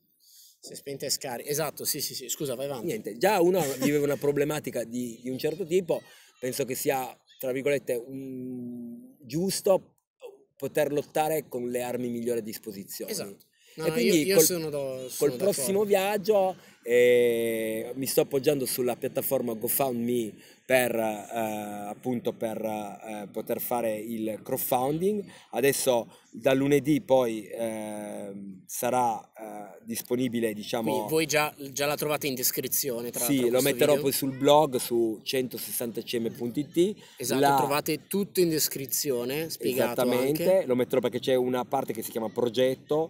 Si è spenta e scarica. Esatto, sì, sì, sì. Scusa, vai avanti. niente, già uno vive una problematica di, di un certo tipo, penso che sia, tra virgolette, un- giusto poter lottare con le armi migliori a disposizione. Esatto. No, E no, io, quindi io col, sono, do- col sono prossimo d'accordo. viaggio eh, mi sto appoggiando sulla piattaforma GoFundMe per eh, appunto per eh, poter fare il crowdfunding. Adesso da lunedì poi eh, sarà eh, disponibile, Quindi diciamo. voi già, già la trovate in descrizione, tra l'altro, Sì, lo questo metterò video. poi sul blog su centosessanta c m punto i t. Esatto, Là, trovate tutto in descrizione, spiegato anche. esattamente, lo metterò perché c'è una parte che si chiama progetto,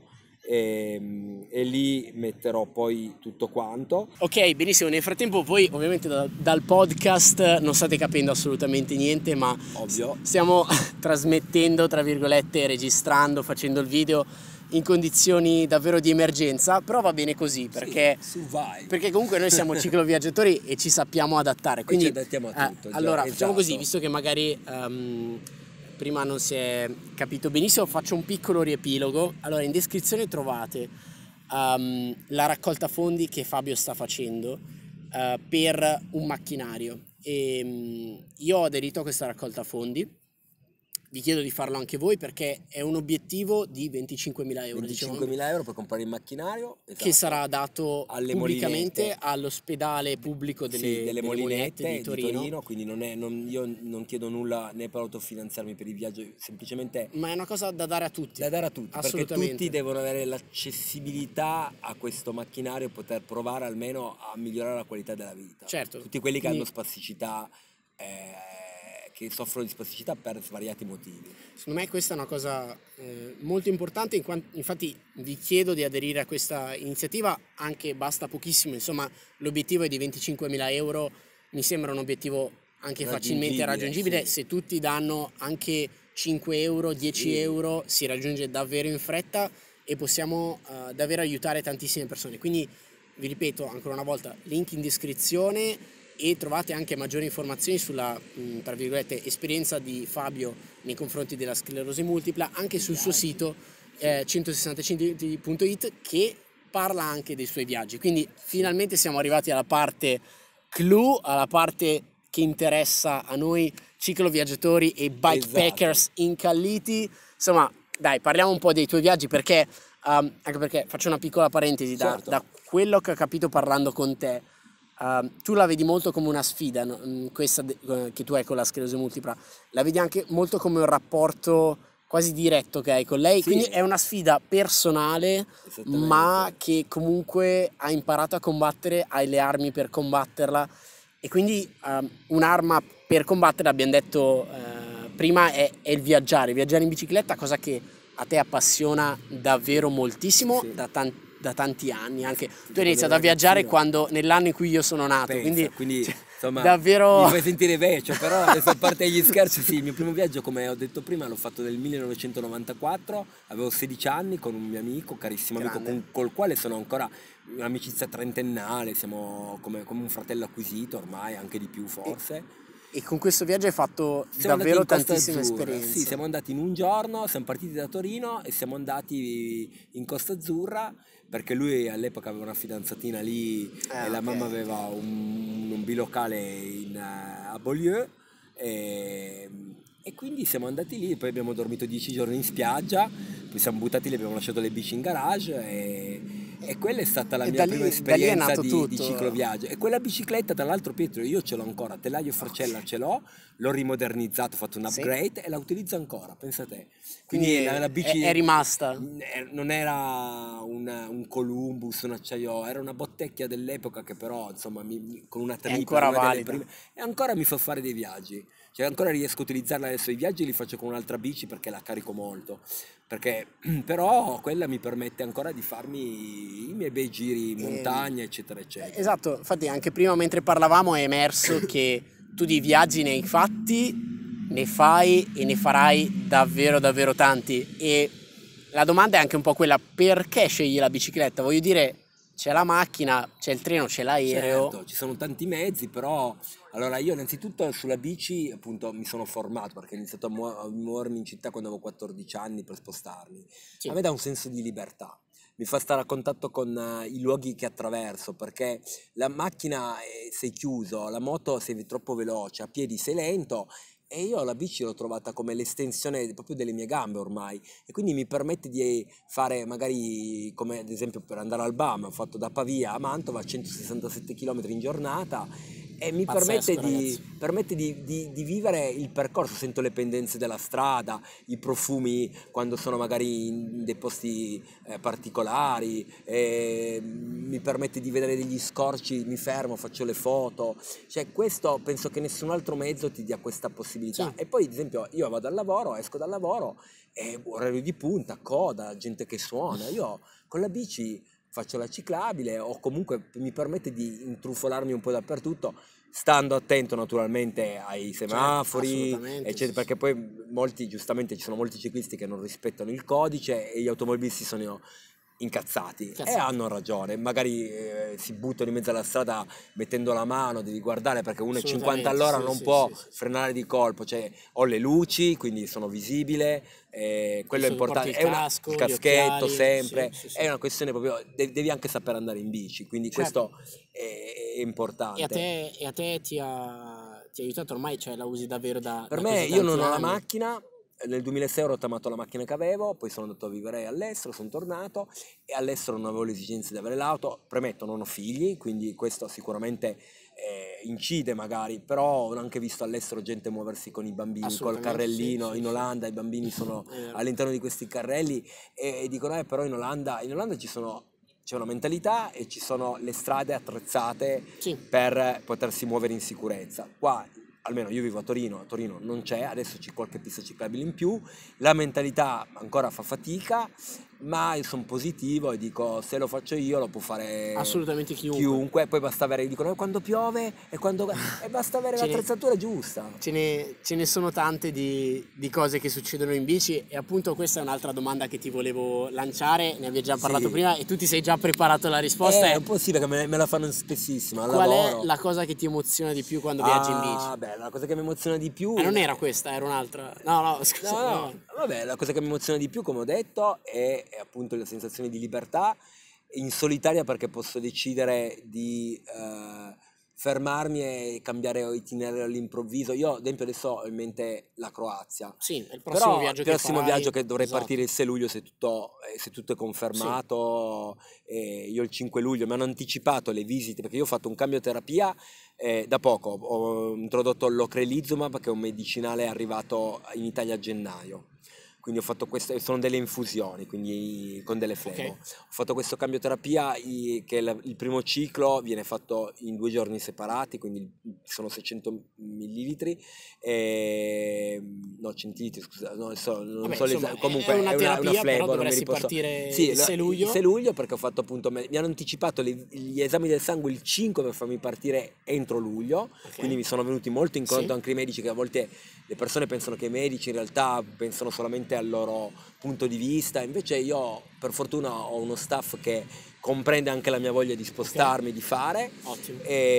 e, e lì metterò poi tutto quanto. Ok, benissimo. Nel frattempo voi ovviamente da- dal podcast non state capendo assolutamente niente, ma s- Ovvio. stiamo trasmettendo, tra virgolette, registrando, facendo il video in condizioni davvero di emergenza, però va bene così Sì, perché, su vai. perché comunque noi siamo cicloviaggiatori e ci sappiamo adattare. E ci Quindi adattiamo a eh, tutto, già, allora facciamo così, esatto. visto che magari ehm, prima non si è capito benissimo, faccio un piccolo riepilogo. Allora, in descrizione trovate ehm, la raccolta fondi che Fabio sta facendo eh, per un macchinario. E, mm, io ho aderito a questa raccolta fondi vi chiedo di farlo anche voi, perché è un obiettivo di venticinquemila euro, venticinquemila euro per comprare il macchinario, esatto, che sarà dato alle pubblicamente Molinette, all'ospedale pubblico delle, sì, delle, delle Molinette, Molinette di Torino. di Torino, quindi non è, non, io non chiedo nulla né per autofinanziarmi per il viaggio, semplicemente ma è una cosa da dare a tutti, da dare a tutti, perché assolutamente. tutti devono avere l'accessibilità a questo macchinario e poter provare almeno a migliorare la qualità della vita. Certo, Tutti quelli che quindi hanno spasticità, eh, che soffrono di spasticità per svariati motivi. secondo me questa è una cosa eh, molto importante, in quanto, infatti vi chiedo di aderire a questa iniziativa, anche basta pochissimo, insomma l'obiettivo è di venticinquemila euro, mi sembra un obiettivo anche facilmente raggiungibile, sì. Se tutti danno anche cinque euro, dieci Sì. euro si raggiunge davvero in fretta e possiamo uh, davvero aiutare tantissime persone, quindi vi ripeto ancora una volta, link in descrizione, e trovate anche maggiori informazioni sulla mh, tra virgolette esperienza di Fabio nei confronti della sclerosi multipla anche sul suo sito eh, centosessantacinque punto it, che parla anche dei suoi viaggi. Quindi finalmente siamo arrivati alla parte clou, alla parte che interessa a noi cicloviaggiatori e bikepackers, esatto, incalliti. Insomma, dai, parliamo un po' dei tuoi viaggi, perché um, anche perché faccio una piccola parentesi, da, certo, da quello che ho capito parlando con te, Uh, tu la vedi molto come una sfida, no? Questa de- che tu hai con la sclerosi multipla, la vedi anche molto come un rapporto quasi diretto che hai con lei, sì, quindi è una sfida personale, ma che comunque hai imparato a combattere, hai le armi per combatterla, e quindi uh, un'arma per combatterla, abbiamo detto uh, prima, è, è il viaggiare, viaggiare in bicicletta, cosa che a te appassiona davvero moltissimo, sì, da tanti da tanti anni. Anche tu hai iniziato a viaggiare quando, nell'anno in cui io sono nato, pensa, quindi, quindi cioè, insomma davvero mi fai sentire vecchio, però adesso, a parte gli scherzi, sì, il mio primo viaggio, come ho detto prima, l'ho fatto nel millenovecentonovantaquattro, avevo sedici anni, con un mio amico, carissimo amico, con, col quale sono ancora un'amicizia trentennale, siamo come, come un fratello acquisito ormai, anche di più forse. E... E con questo viaggio hai fatto siamo davvero tantissime esperienze. Sì, siamo andati in un giorno, siamo partiti da Torino e siamo andati in Costa Azzurra, perché lui all'epoca aveva una fidanzatina lì, ah, e la okay, mamma aveva un, un bilocale in, a Beaulieu, e, e quindi siamo andati lì, poi abbiamo dormito dieci giorni in spiaggia, poi siamo buttati lì, abbiamo lasciato le bici in garage e... E quella è stata la e mia lì, prima esperienza di, di cicloviaggio. E quella bicicletta, tra l'altro, Pietro, io ce l'ho ancora, telaio e forcella ce l'ho, l'ho rimodernizzato, ho fatto un upgrade, sì, e la utilizzo ancora, pensa a te. Quindi, Quindi la, la bici è, è rimasta. Non era un, un Columbus, un acciaio, era una bottecchia dell'epoca che però, insomma, mi, con una tripla, è ancora una valida. Prime, e ancora mi fa fare dei viaggi. Cioè ancora riesco a utilizzarla adesso, i viaggi li faccio con un'altra bici perché la carico molto, perché però quella mi permette ancora di farmi i miei bei giri in montagna, eh, eccetera eccetera. Esatto, infatti anche prima mentre parlavamo è emerso che tu di viaggi ne hai fatti, ne fai e ne farai davvero davvero tanti, e la domanda è anche un po' quella: perché scegli la bicicletta? Voglio dire, c'è la macchina, c'è il treno, c'è l'aereo. Certo, ci sono tanti mezzi, però allora io innanzitutto sulla bici appunto mi sono formato, perché ho iniziato a, mu- a muovermi in città quando avevo quattordici anni per spostarmi. Sì. A me dà un senso di libertà, mi fa stare a contatto con uh, i luoghi che attraverso, perché la macchina eh, sei chiuso, la moto sei troppo veloce, a piedi sei lento. E io la bici l'ho trovata come l'estensione proprio delle mie gambe ormai, e quindi mi permette di fare magari, come ad esempio per andare al B A M, ho fatto da Pavia a Mantova centosessantasette chilometri in giornata, e mi Pazzesco, permette, di, permette di, di, di vivere il percorso, sento le pendenze della strada, i profumi quando sono magari in dei posti eh, particolari, eh, mi permette di vedere degli scorci, mi fermo, faccio le foto, cioè questo penso che nessun altro mezzo ti dia questa possibilità. Sì. E poi ad esempio io vado al lavoro, esco dal lavoro, e orario di punta, coda, gente che suona, io con la bici faccio la ciclabile, o comunque mi permette di intrufolarmi un po' dappertutto, stando attento naturalmente ai semafori, certo, eccetera, sì, perché poi molti, giustamente, ci sono molti ciclisti che non rispettano il codice e gli automobilisti sono incazzati, Cazzati. E hanno ragione, magari eh, si buttano in mezzo alla strada mettendo la mano, devi guardare perché uno è cinquanta all'ora, sì, non sì, può sì, frenare di colpo, cioè ho le luci, quindi sono visibile, eh, quello è importante, il, è una, casco, il caschetto occhiali, sempre, sì, sì, sì. È una questione proprio, devi anche sapere andare in bici, quindi certo. Questo è, è importante. E a te, e a te ti, ha, ti ha aiutato ormai, cioè la usi davvero da per da me, io non ho anni. la macchina. nel duemilasei ho rottamato la macchina che avevo, poi sono andato a vivere all'estero, sono tornato e all'estero non avevo l'esigenza di avere l'auto. Premetto, non ho figli, quindi questo sicuramente eh, incide magari, però ho anche visto all'estero gente muoversi con i bambini, col carrellino, sì, in sì, Olanda i bambini sono sì. all'interno di questi carrelli e, e dicono eh, però in Olanda, in Olanda ci sono, c'è una mentalità e ci sono le strade attrezzate Sì. per potersi muovere in sicurezza. Qua almeno io vivo a Torino, a Torino non c'è, adesso c'è qualche pista ciclabile in più, la mentalità ancora fa fatica, ma io sono positivo e dico se lo faccio io lo può fare Assolutamente chiunque. chiunque, poi basta avere, dicono eh, quando piove e, quando... e basta avere Ce ne- l'attrezzatura giusta. Ce ne, ce ne sono tante di, di cose che succedono in bici e appunto questa è un'altra domanda che ti volevo lanciare, ne abbiamo già parlato Sì. prima e tu ti sei già preparato la risposta. Eh, È è un po' sì perché me, me la fanno spessissimo al qual lavoro. è la cosa che ti emoziona di più quando viaggi in bici? Ah, beh, la cosa che mi emoziona di più... Ah, non era questa, era un'altra. No, no, scusa. No, no, no. vabbè, la cosa che mi emoziona di più, come ho detto, è, è appunto la sensazione di libertà in solitaria perché posso decidere di eh, fermarmi e cambiare itinerario all'improvviso. Io, ad esempio, adesso ho in mente la Croazia. Sì, è il prossimo Però viaggio il che prossimo farai. viaggio che dovrei Esatto. partire il sei luglio se tutto, eh, se tutto è confermato, e io il cinque luglio mi hanno anticipato le visite perché io ho fatto un cambio terapia eh, da poco, ho introdotto l'ocrelizumab che è un medicinale arrivato in Italia a gennaio. Quindi ho fatto questo, sono delle infusioni, quindi con delle flebo. Ok. Ho fatto questo cambio terapia i- che il, il primo ciclo viene fatto in due giorni separati, quindi sono seicento millilitri, e, no centilitri scusa, no, adesso non Vabbè, so insomma, l'esatto, è- comunque è una terapia, però flebo, non mi dovresti riposo. partire Sì, il la- sei luglio. il sei luglio perché ho fatto appunto, me- mi hanno anticipato le- gli esami del sangue il cinque per farmi partire entro luglio, Ok. quindi mi sono venuti molto incontro Sì. anche i medici che a volte le persone pensano che i medici in realtà pensano solamente al loro punto di vista, invece io per fortuna ho uno staff che comprende anche la mia voglia di spostarmi, di fare, Ottimo.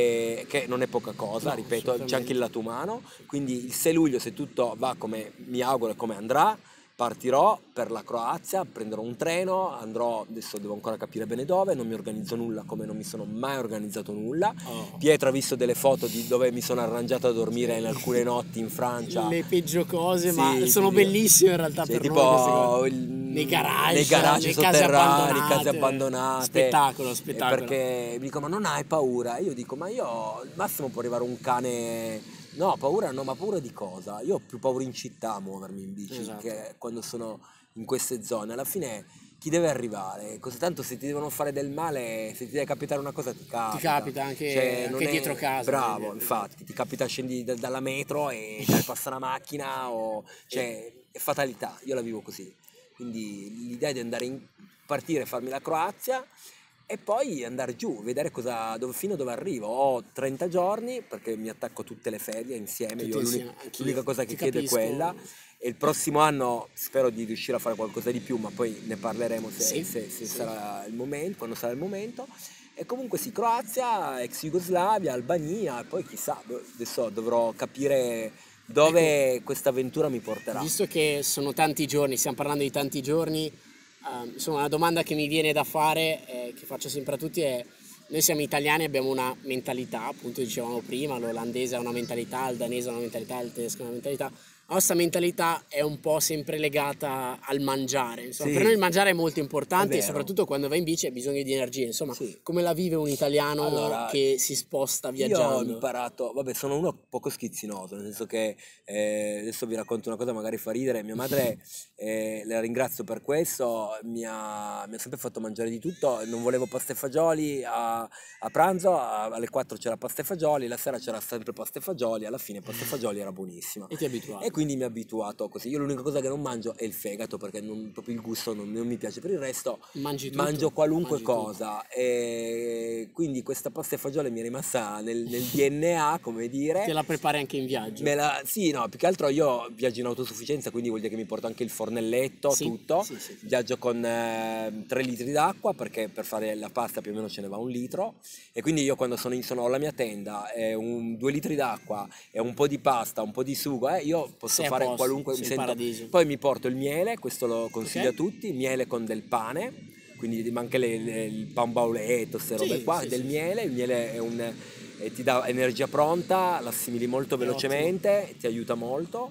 e che non è poca cosa, No, ripeto, c'è anche assolutamente. il lato umano, quindi il sei luglio se tutto va come mi auguro e come andrà, partirò per la Croazia, prenderò un treno, andrò, adesso devo ancora capire bene dove, non mi organizzo nulla come non mi sono mai organizzato nulla. Oh. Pietro ha visto delle foto di dove mi sono arrangiato a dormire in alcune notti in Francia. Le peggio cose, Sì, ma sono ti dico- bellissime in realtà cioè, per noi queste tipo cose. il- Nei garage, nei garage le case sotterranei, abbandonate. case abbandonate. Spettacolo, Eh, spettacolo. Perché mi dico, ma non hai paura? Io dico, ma io al massimo può arrivare un cane. No, paura no, ma paura di cosa? Io ho più paura in città a muovermi in bici Esatto. che quando sono in queste zone. Alla fine chi deve arrivare? Così tanto se ti devono fare del male, se ti deve capitare una cosa ti capita. Ti capita anche, Cioè, anche non è- dietro casa. Bravo, quindi, infatti, ti capita scendi da- dalla metro e ti passa una macchina o cioè è fatalità, io la vivo così. Quindi l'idea è di andare in partire, farmi la Croazia e poi andare giù, vedere cosa, dove, fino a dove arrivo. Ho trenta giorni perché mi attacco tutte le ferie insieme, Tutti io l'uni- insieme, anch'io. l'unica cosa Ti che chiedo è capisco. quella. E il prossimo anno spero di riuscire a fare qualcosa di più, ma poi ne parleremo se, Sì, se- se sì. sarà il momento, quando sarà il momento. E comunque sì, Croazia, ex Jugoslavia, Albania, e poi chissà, boh, adesso dovrò capire dove questa avventura mi porterà. Visto che sono tanti giorni, stiamo parlando di tanti giorni, ehm, insomma una domanda che mi viene da fare, eh, che faccio sempre a tutti è, noi siamo italiani, abbiamo una mentalità, appunto dicevamo prima, l'olandese ha una mentalità, il danese ha una mentalità, il tedesco ha una mentalità, la nostra mentalità è un po' sempre legata al mangiare, insomma, Sì. per noi il mangiare è molto È importante e vero. soprattutto quando vai in bici hai bisogno di energia, insomma, Sì. come la vive un italiano Allora, che si sposta Io ho viaggiando? imparato, vabbè, sono uno poco schizzinoso, nel senso che eh, adesso vi racconto una cosa, magari fa ridere. Mia madre, eh, la ringrazio per questo, mi ha, mi ha sempre fatto mangiare di tutto. Non volevo pasta e fagioli a, a pranzo, a- alle quattro c'era pasta e fagioli, la sera c'era sempre pasta e fagioli, alla fine pasta e fagioli era buonissima. E ti abituato. E quindi mi ho abituato così. Io l'unica cosa che non mangio è il fegato perché non, proprio il gusto non, non mi piace. Per il resto Mangi tutto? mangio qualunque Mangi tutto. cosa. E quindi questa pasta e fagioli mi è rimasta nel, nel D N A, come dire. Te la prepari anche in viaggio? Me la- sì, no, più che altro io viaggio in autosufficienza, quindi vuol dire che mi porto anche il fornelletto, Sì, tutto. sì, sì, sì. Viaggio con tre litri d'acqua perché per fare la pasta più o meno ce ne va un litro. E quindi io quando sono in, sono ho la mia tenda, eh, un, due litri d'acqua e un po' di pasta, un po' di sugo, eh, io posso Sei a fare posto, qualunque. sei Mi in sento. paradiso. Poi mi porto il miele, questo lo consiglio Ok. a tutti, miele con del pane, quindi ma anche le- le- il pan bauletto, queste robe Sì, qua, sì, del sì, miele, il miele è un, e ti dà energia pronta, l'assimili molto È velocemente, ti aiuta molto.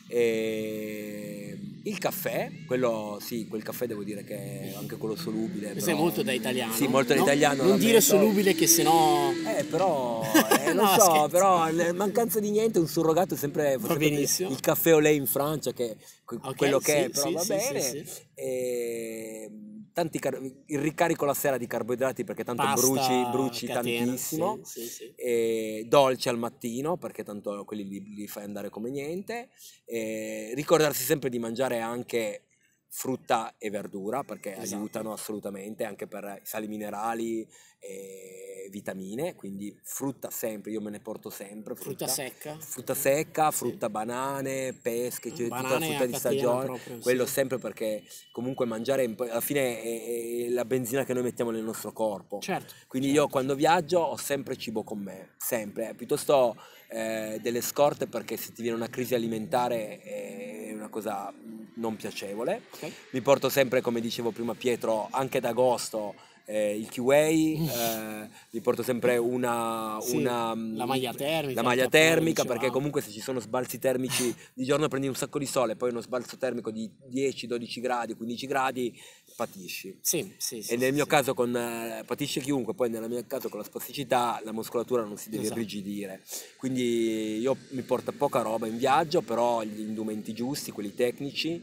E il caffè, quello sì, quel caffè devo dire che è anche quello solubile. Questo però, è molto da italiano. Sì, molto da No, italiano. non dire lamento. solubile che sennò... Eh, però, eh, non No, so, scherzo. però in mancanza di niente un surrogato è sempre, Va sempre benissimo. il caffè au lait in Francia, che que- Ok, quello che sì, è, però sì, va sì, bene. sì, sì. E tanti car- il ricarico la sera di carboidrati perché tanto Pasta, bruci, bruci catena, tantissimo. sì, sì, sì. E dolci al mattino perché tanto quelli li, li fai andare come niente. E ricordarsi sempre di mangiare anche frutta e verdura perché Esatto. aiutano assolutamente anche per i sali minerali e vitamine, quindi frutta sempre, io me ne porto sempre frutta, Frutta secca. frutta secca, Sì. frutta, banane, pesche, cioè tutta la Banane frutta a di catena stagione, proprio, quello sì. sempre perché comunque mangiare un po'- alla fine è, è la benzina che noi mettiamo nel nostro corpo. Certo. Quindi certo, io quando viaggio ho sempre cibo con me, sempre, piuttosto eh, delle scorte perché se ti viene una crisi alimentare è una cosa non piacevole. Ok. Mi porto sempre, come dicevo prima Pietro, anche ad agosto eh, il kiwi, eh, mi porto sempre una, Sì, una, la maglia termica, la il maglia cappello, termica perché dicevamo. comunque se ci sono sbalzi termici di giorno prendi un sacco di sole, poi uno sbalzo termico di dieci dodici gradi, quindici gradi, patisci. Sì, sì, E sì, nel sì, mio sì. caso con eh, patisce chiunque, poi nel mio caso con la spasticità la muscolatura non si deve Esatto. irrigidire. Quindi io mi porto poca roba in viaggio, però gli indumenti giusti, quelli tecnici.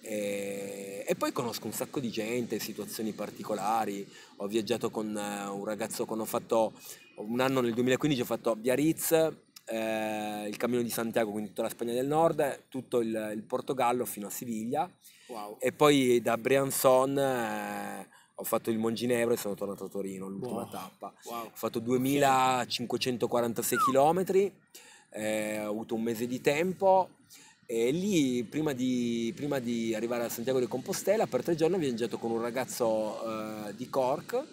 E, e poi conosco un sacco di gente, situazioni particolari. Ho viaggiato con eh, un ragazzo quando ho fatto un anno nel duemilaquindici, ho fatto Biarritz, eh, il Cammino di Santiago, quindi tutta la Spagna del Nord, tutto il, il Portogallo fino a Siviglia. Wow. E poi da Briançon eh, ho fatto il Monginevro e sono tornato a Torino, l'ultima Wow. tappa. Wow. Ho fatto Ok. duemilacinquecentoquarantasei km, eh, ho avuto un mese di tempo e lì prima di, prima di arrivare a Santiago de Compostela per tre giorni ho viaggiato con un ragazzo eh, di Cork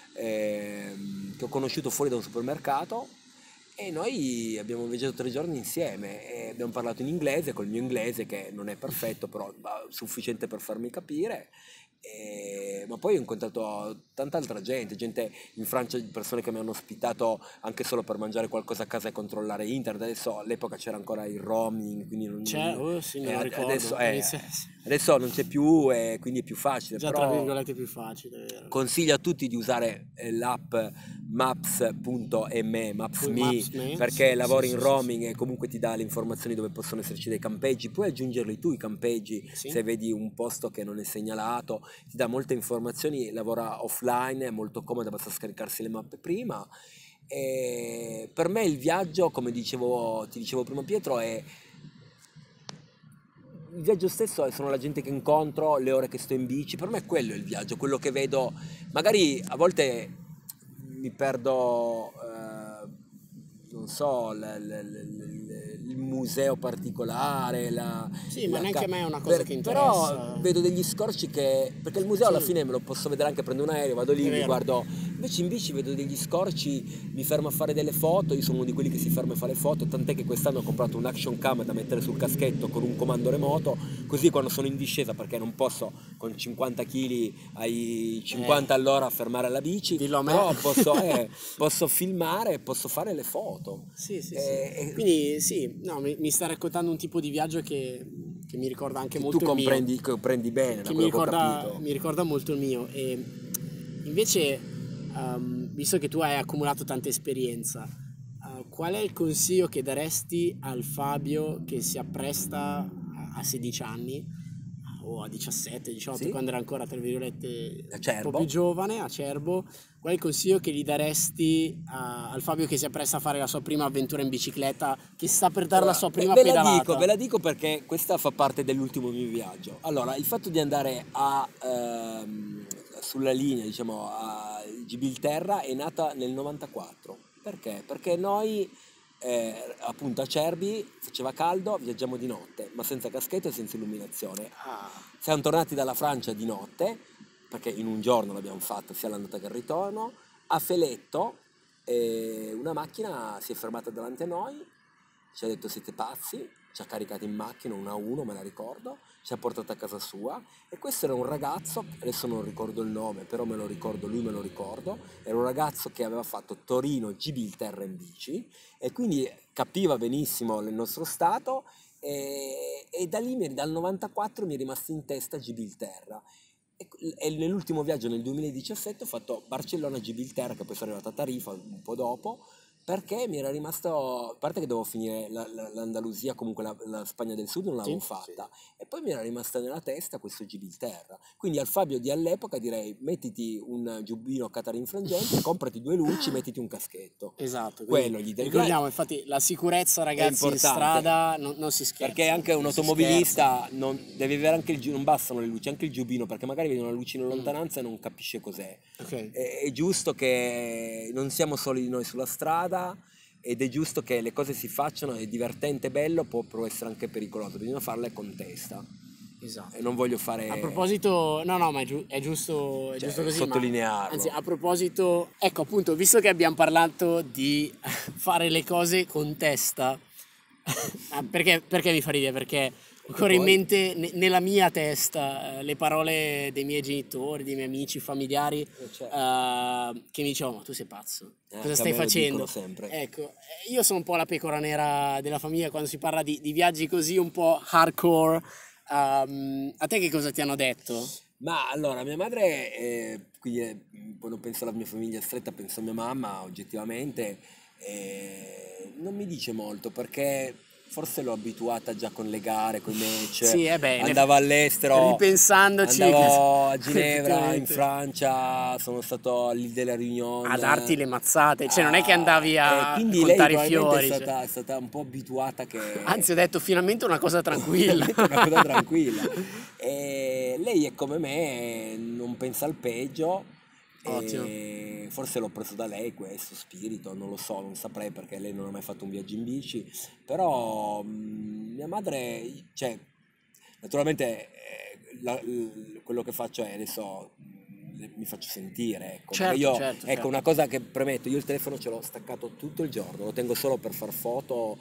ehm, che ho conosciuto fuori da un supermercato e noi abbiamo viaggiato tre giorni insieme e abbiamo parlato in inglese, col mio inglese che non è perfetto, però va sufficiente per farmi capire. E- Ma poi ho incontrato tanta altra gente, gente in Francia, persone che mi hanno ospitato anche solo per mangiare qualcosa a casa e controllare internet. Adesso all'epoca c'era ancora il roaming, quindi non, C'è, non- oh, sì, me eh, lo ad- adesso, ricordo. eh, Inizia- adesso non c'è più e quindi è più facile, Già tra però virgolette più facile, è vero. consiglio a tutti di usare eh, l'app maps punto me, Poi Maps.me, Maps.me, perché sì, sì, lavori in sì, sì, sì. roaming e comunque ti dà le informazioni dove possono esserci dei campeggi, puoi aggiungerli tu i campeggi Sì? se vedi un posto che non è segnalato, ti dà molte informazioni, lavora offline, è molto comodo, basta scaricarsi le mappe prima. E per me il viaggio, come dicevo, ti dicevo prima Pietro, è il viaggio stesso è- sono la gente che incontro, le ore che sto in bici, per me quello è il viaggio, quello che vedo, magari a volte mi perdo, eh, non so, l- l- l- il museo particolare, la, Sì, ma la neanche ca- a me è una cosa per- che però interessa. vedo degli scorci che, perché il museo alla Sì, fine me lo posso vedere anche, prendo un aereo, vado è lì, mi vero. guardo, invece in bici vedo degli scorci, mi fermo a fare delle foto, io sono uno di quelli che si ferma a fare foto, tant'è che quest'anno ho comprato un action cam da mettere sul caschetto con un comando remoto, così quando sono in discesa, perché non posso con cinquanta chili ai Eh, cinquanta all'ora fermare la bici, dillo a me. però posso, eh, posso filmare, posso fare le foto. Sì, sì, sì. E- e- Quindi sì, no, mi, mi sta raccontando un tipo di viaggio che, che mi ricorda anche che tu molto il mio. comprendi, comprendi bene da Che mi quello che ho ricorda, capito. mi ricorda molto il mio. E invece, ehm, visto che tu hai accumulato tanta esperienza, eh, qual è il consiglio che daresti al Fabio che si appresta a, a sedici anni o a diciassette, diciotto, Sì? quando era ancora tra virgolette un po' più Acerbo? giovane, acerbo? Qual è il consiglio che gli daresti a- al Fabio che si appresta a fare la sua prima avventura in bicicletta, che sta per dare la Allora, sua ve prima ve la dico, pedalata? ve la dico perché questa fa parte dell'ultimo mio viaggio. Allora, il fatto di andare a, ehm, sulla linea, diciamo, a Gibilterra è nata nel novantaquattro. Perché? Perché noi, eh, appunto, a Cerbi faceva caldo, viaggiamo di notte, ma senza caschetto e senza illuminazione. Ah, Siamo tornati dalla Francia di notte, perché in un giorno l'abbiamo fatto, sia l'andata che il ritorno, a Feletto, e una macchina si è fermata davanti a noi, ci ha detto siete pazzi, ci ha caricato in macchina uno a uno, me la ricordo, ci ha portato a casa sua e questo era un ragazzo, adesso non ricordo il nome, però me lo ricordo, lui me lo ricordo, era un ragazzo che aveva fatto Torino-Gibilterra in bici e quindi capiva benissimo il nostro stato e, e da lì mi- dal novantaquattro mi è rimasto in testa Gibilterra. E, e nell'ultimo viaggio nel duemiladiciassette ho fatto Barcellona-Gibilterra, che poi sono arrivata a Tarifa un po' dopo, perché mi era rimasto, a parte che dovevo finire la- la- l'Andalusia, comunque la, la Spagna del Sud non l'avevo Sì, fatta, e poi mi era rimasto nella testa questo Gibilterra. Quindi al Fabio di all'epoca direi: mettiti un giubbino Catarin frangente, comprati due luci, mettiti un caschetto. esatto, quindi Quello gli devi dare. ricordiamo infatti la sicurezza, È ragazzi, in importante, strada non, non si perché scherza, anche un non si scherza. automobilista non deve avere anche il giu- non bastano le luci, anche il giubbino, perché magari vede una luce in Mm, lontananza e non capisce cos'è. ok. È, è giusto che non siamo soli noi sulla strada, ed è giusto che le cose si facciano, è divertente e bello, può, può essere anche pericoloso, bisogna farle con testa. E Esatto. non voglio A fare, proposito, no, no, ma è, giu- è giusto, è giusto cioè, così, ma anzi, sottolinearlo. a proposito, ecco appunto, visto che abbiamo parlato di fare le cose con testa, ah, perché, perché mi fa ridere? Perché Perché ancora in poi, mente, ne- nella mia testa, eh, le parole dei miei genitori, dei miei amici, familiari, eh, cioè, eh, che mi dicevano, ma tu sei pazzo, eh, cosa anche a stai me lo dicono facendo? sempre. Ecco, eh, io sono un po' la pecora nera della famiglia quando si parla di, di viaggi così un po' hardcore. Ehm, a te che cosa ti hanno detto? Ma allora, mia madre, eh, quindi eh, quando penso alla mia famiglia stretta, penso a mia mamma, oggettivamente, eh, non mi dice molto, perché forse l'ho abituata già con le gare, con i match, Sì, è beh, in andavo eff- all'estero, ripensandoci, andavo a Ginevra, in effettivamente, Francia, sono stato lì della a Réunion, darti le mazzate, cioè non è che ah, andavi e a quindi lei contare i probabilmente è fiori, cioè. stata, è stata un po' abituata che Anzi ho detto finalmente una cosa tranquilla. ovviamente è una cosa tranquilla. E lei è come me, non pensa al peggio, Ottimo. e forse l'ho preso da lei questo spirito, non lo so, non saprei, perché lei non ha mai fatto un viaggio in bici, però mh, mia madre, cioè, naturalmente eh, la- l- quello che faccio è adesso mh, mi faccio sentire, ecco, perché Certo, io, certo, ecco, certo. una cosa che premetto, io il telefono ce l'ho staccato tutto il giorno, lo tengo solo per far foto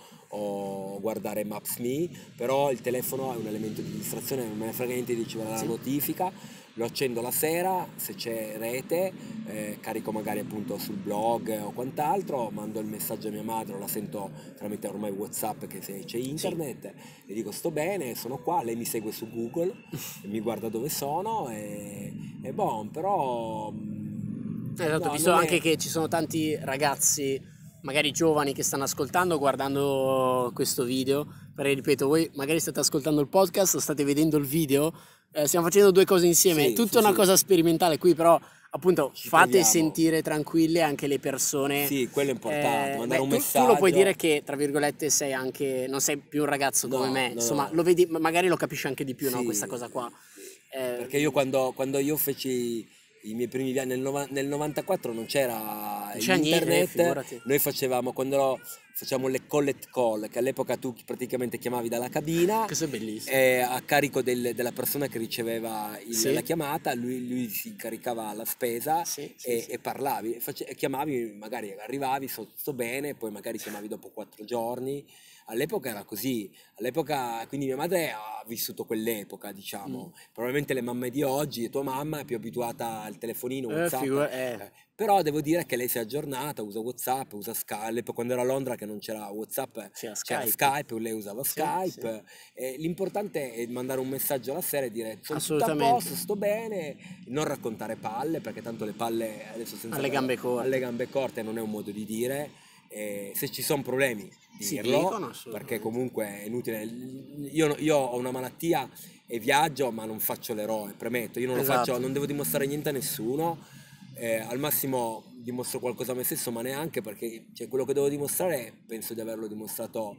o guardare Maps.me, però il telefono è un elemento di distrazione, non me ne frega niente di ricevere la Sì, notifica, lo accendo la sera, se c'è rete, eh, carico magari appunto sul blog o quant'altro, mando il messaggio a mia madre, o la sento tramite ormai WhatsApp, che se c'è sì. internet, le dico sto bene, sono qua, lei mi segue su Google, e mi guarda dove sono, e, e boh, però mm, Esatto, no, visto non anche è. che ci sono tanti ragazzi, magari giovani, che stanno ascoltando, guardando questo video, perché ripeto, voi magari state ascoltando il podcast o state vedendo il video, eh, stiamo facendo due cose insieme, è Sì, sì, tutta una sì, cosa sperimentale qui, però appunto ci fate proviamo. sentire tranquille anche le persone. Sì, quello è importante, Eh, mandare beh, un tu, tu lo puoi dire messaggio. che, tra virgolette, sei anche, non sei più un ragazzo come No, me, no, insomma, no. lo vedi, magari lo capisci anche di più, no, questa Sì, cosa qua. perché io Eh, quando, quando io feci i miei primi viaggi nel, nova- nel novantaquattro non c'era non c'è niente, eh, internet, figurati. noi facevamo, quando ero- facevamo le collect call, che all'epoca tu praticamente chiamavi dalla cabina, Questo è bellissimo. eh, a carico del- della persona che riceveva il- la Sì, chiamata, lui, lui si caricava la spesa, sì, sì, e, sì. e parlavi, e face- e chiamavi, magari arrivavi, sto, sto bene, poi magari chiamavi dopo quattro giorni. All'epoca era così, all'epoca, quindi mia madre ha vissuto quell'epoca, Mm. diciamo. Probabilmente le mamme di oggi, e tua mamma è più abituata al telefonino, Eh, WhatsApp, figura- eh, eh, però devo dire che lei si è aggiornata, usa WhatsApp, usa Skype. All'epoca, quando ero a Londra, che non c'era WhatsApp, c'era c'era Skype. Skype, lei usava Sì, sì, Skype. E l'importante è mandare un messaggio alla sera e dire: sono tutto a assolutamente. posto, sto bene, non raccontare palle, perché tanto le palle, adesso senza Alle avere gambe alle corte. gambe corte, non è un modo di dire. E se ci sono problemi, Si dirlo, dicono perché assolutamente. comunque è inutile. Io, io ho una malattia e viaggio, ma non faccio l'eroe, premetto, io non lo faccio, Esatto. non devo dimostrare niente a nessuno, eh, al massimo dimostro qualcosa a me stesso, ma neanche, perché cioè, quello che devo dimostrare penso di averlo dimostrato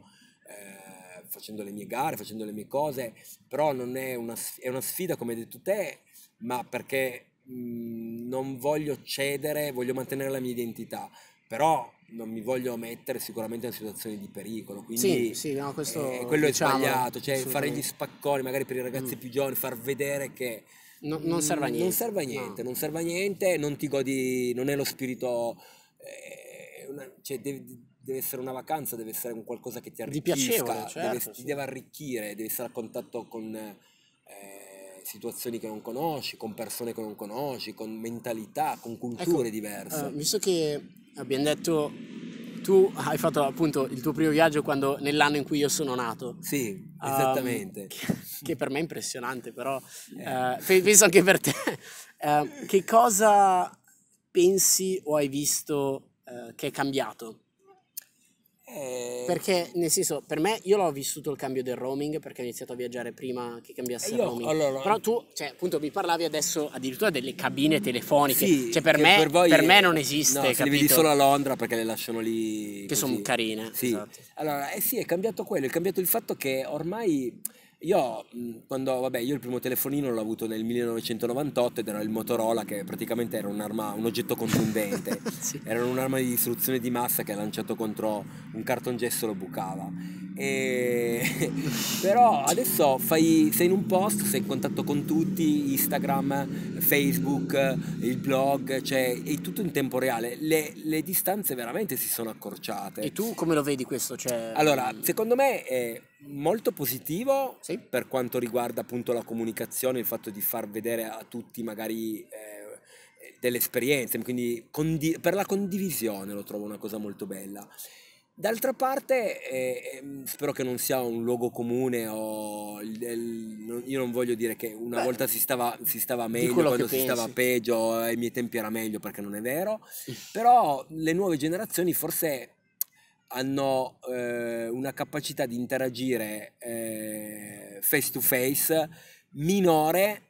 eh, facendo le mie gare, facendo le mie cose, però non è una, sf- è una sfida, come hai detto te, ma perché mh, non voglio cedere, voglio mantenere la mia identità, però non mi voglio mettere sicuramente in situazioni di pericolo, Sì, quindi sì, no, eh, questo quello è diciamolo, sbagliato, cioè fare gli assolutamente. spacconi magari per i Mm. ragazzi più giovani, far vedere che No- non serve a mm, non niente. serve a No. niente, non serve a niente, non ti godi, non è lo spirito, eh, una- cioè deve, deve essere una vacanza, deve essere un qualcosa che ti Di piacevole, arricchisca, deve, certo, ti sì. deve arricchire, devi essere a contatto con eh, situazioni che non conosci, con persone che non conosci, con mentalità, con Ecco, culture eh, diverse. visto che abbiamo detto tu hai fatto appunto il tuo primo viaggio quando, nell'anno in cui io sono nato. Sì, Um, esattamente. che, che per me è impressionante, però Eh. eh, penso anche per te. Eh, che cosa pensi o hai visto eh, che è cambiato? Eh, Perché, nel senso, per me, io l'ho vissuto il cambio del roaming perché ho iniziato a viaggiare prima che cambiasse il io roaming. allora, Però tu, cioè, appunto, mi parlavi adesso addirittura delle cabine telefoniche. sì, Cioè, per che me, per voi per me eh, non no, esiste, se li vedi capito? solo a Londra perché le lasciano lì Che sono così. carine, Sì, esatto. allora, eh sì, è cambiato quello, è cambiato il fatto che ormai io, mh, quando, vabbè, io il primo telefonino l'ho avuto nel millenovecentonovantotto ed era il Motorola che praticamente era un'arma, un oggetto contundente, Sì. era un'arma di distruzione di massa che lanciato contro un cartongesso lo bucava. E... però adesso fai, sei in un post, sei in contatto con tutti, Instagram, Facebook, il blog, cioè è tutto in tempo reale, le, le distanze veramente si sono accorciate. E tu come lo vedi questo? Cioè, Allora, mh, secondo me è molto positivo sì? per quanto riguarda appunto la comunicazione, il fatto di far vedere a tutti magari eh, delle esperienze, quindi condi- per la condivisione lo trovo una cosa molto bella. D'altra parte, eh, ehm, spero che non sia un luogo comune o il- il- non- io non voglio dire che una Beh, volta si stava, si stava di meglio, quello che quando si stava pensi. peggio, ai miei tempi era meglio perché non è vero, però le nuove generazioni forse hanno eh, una capacità di interagire eh, face to face minore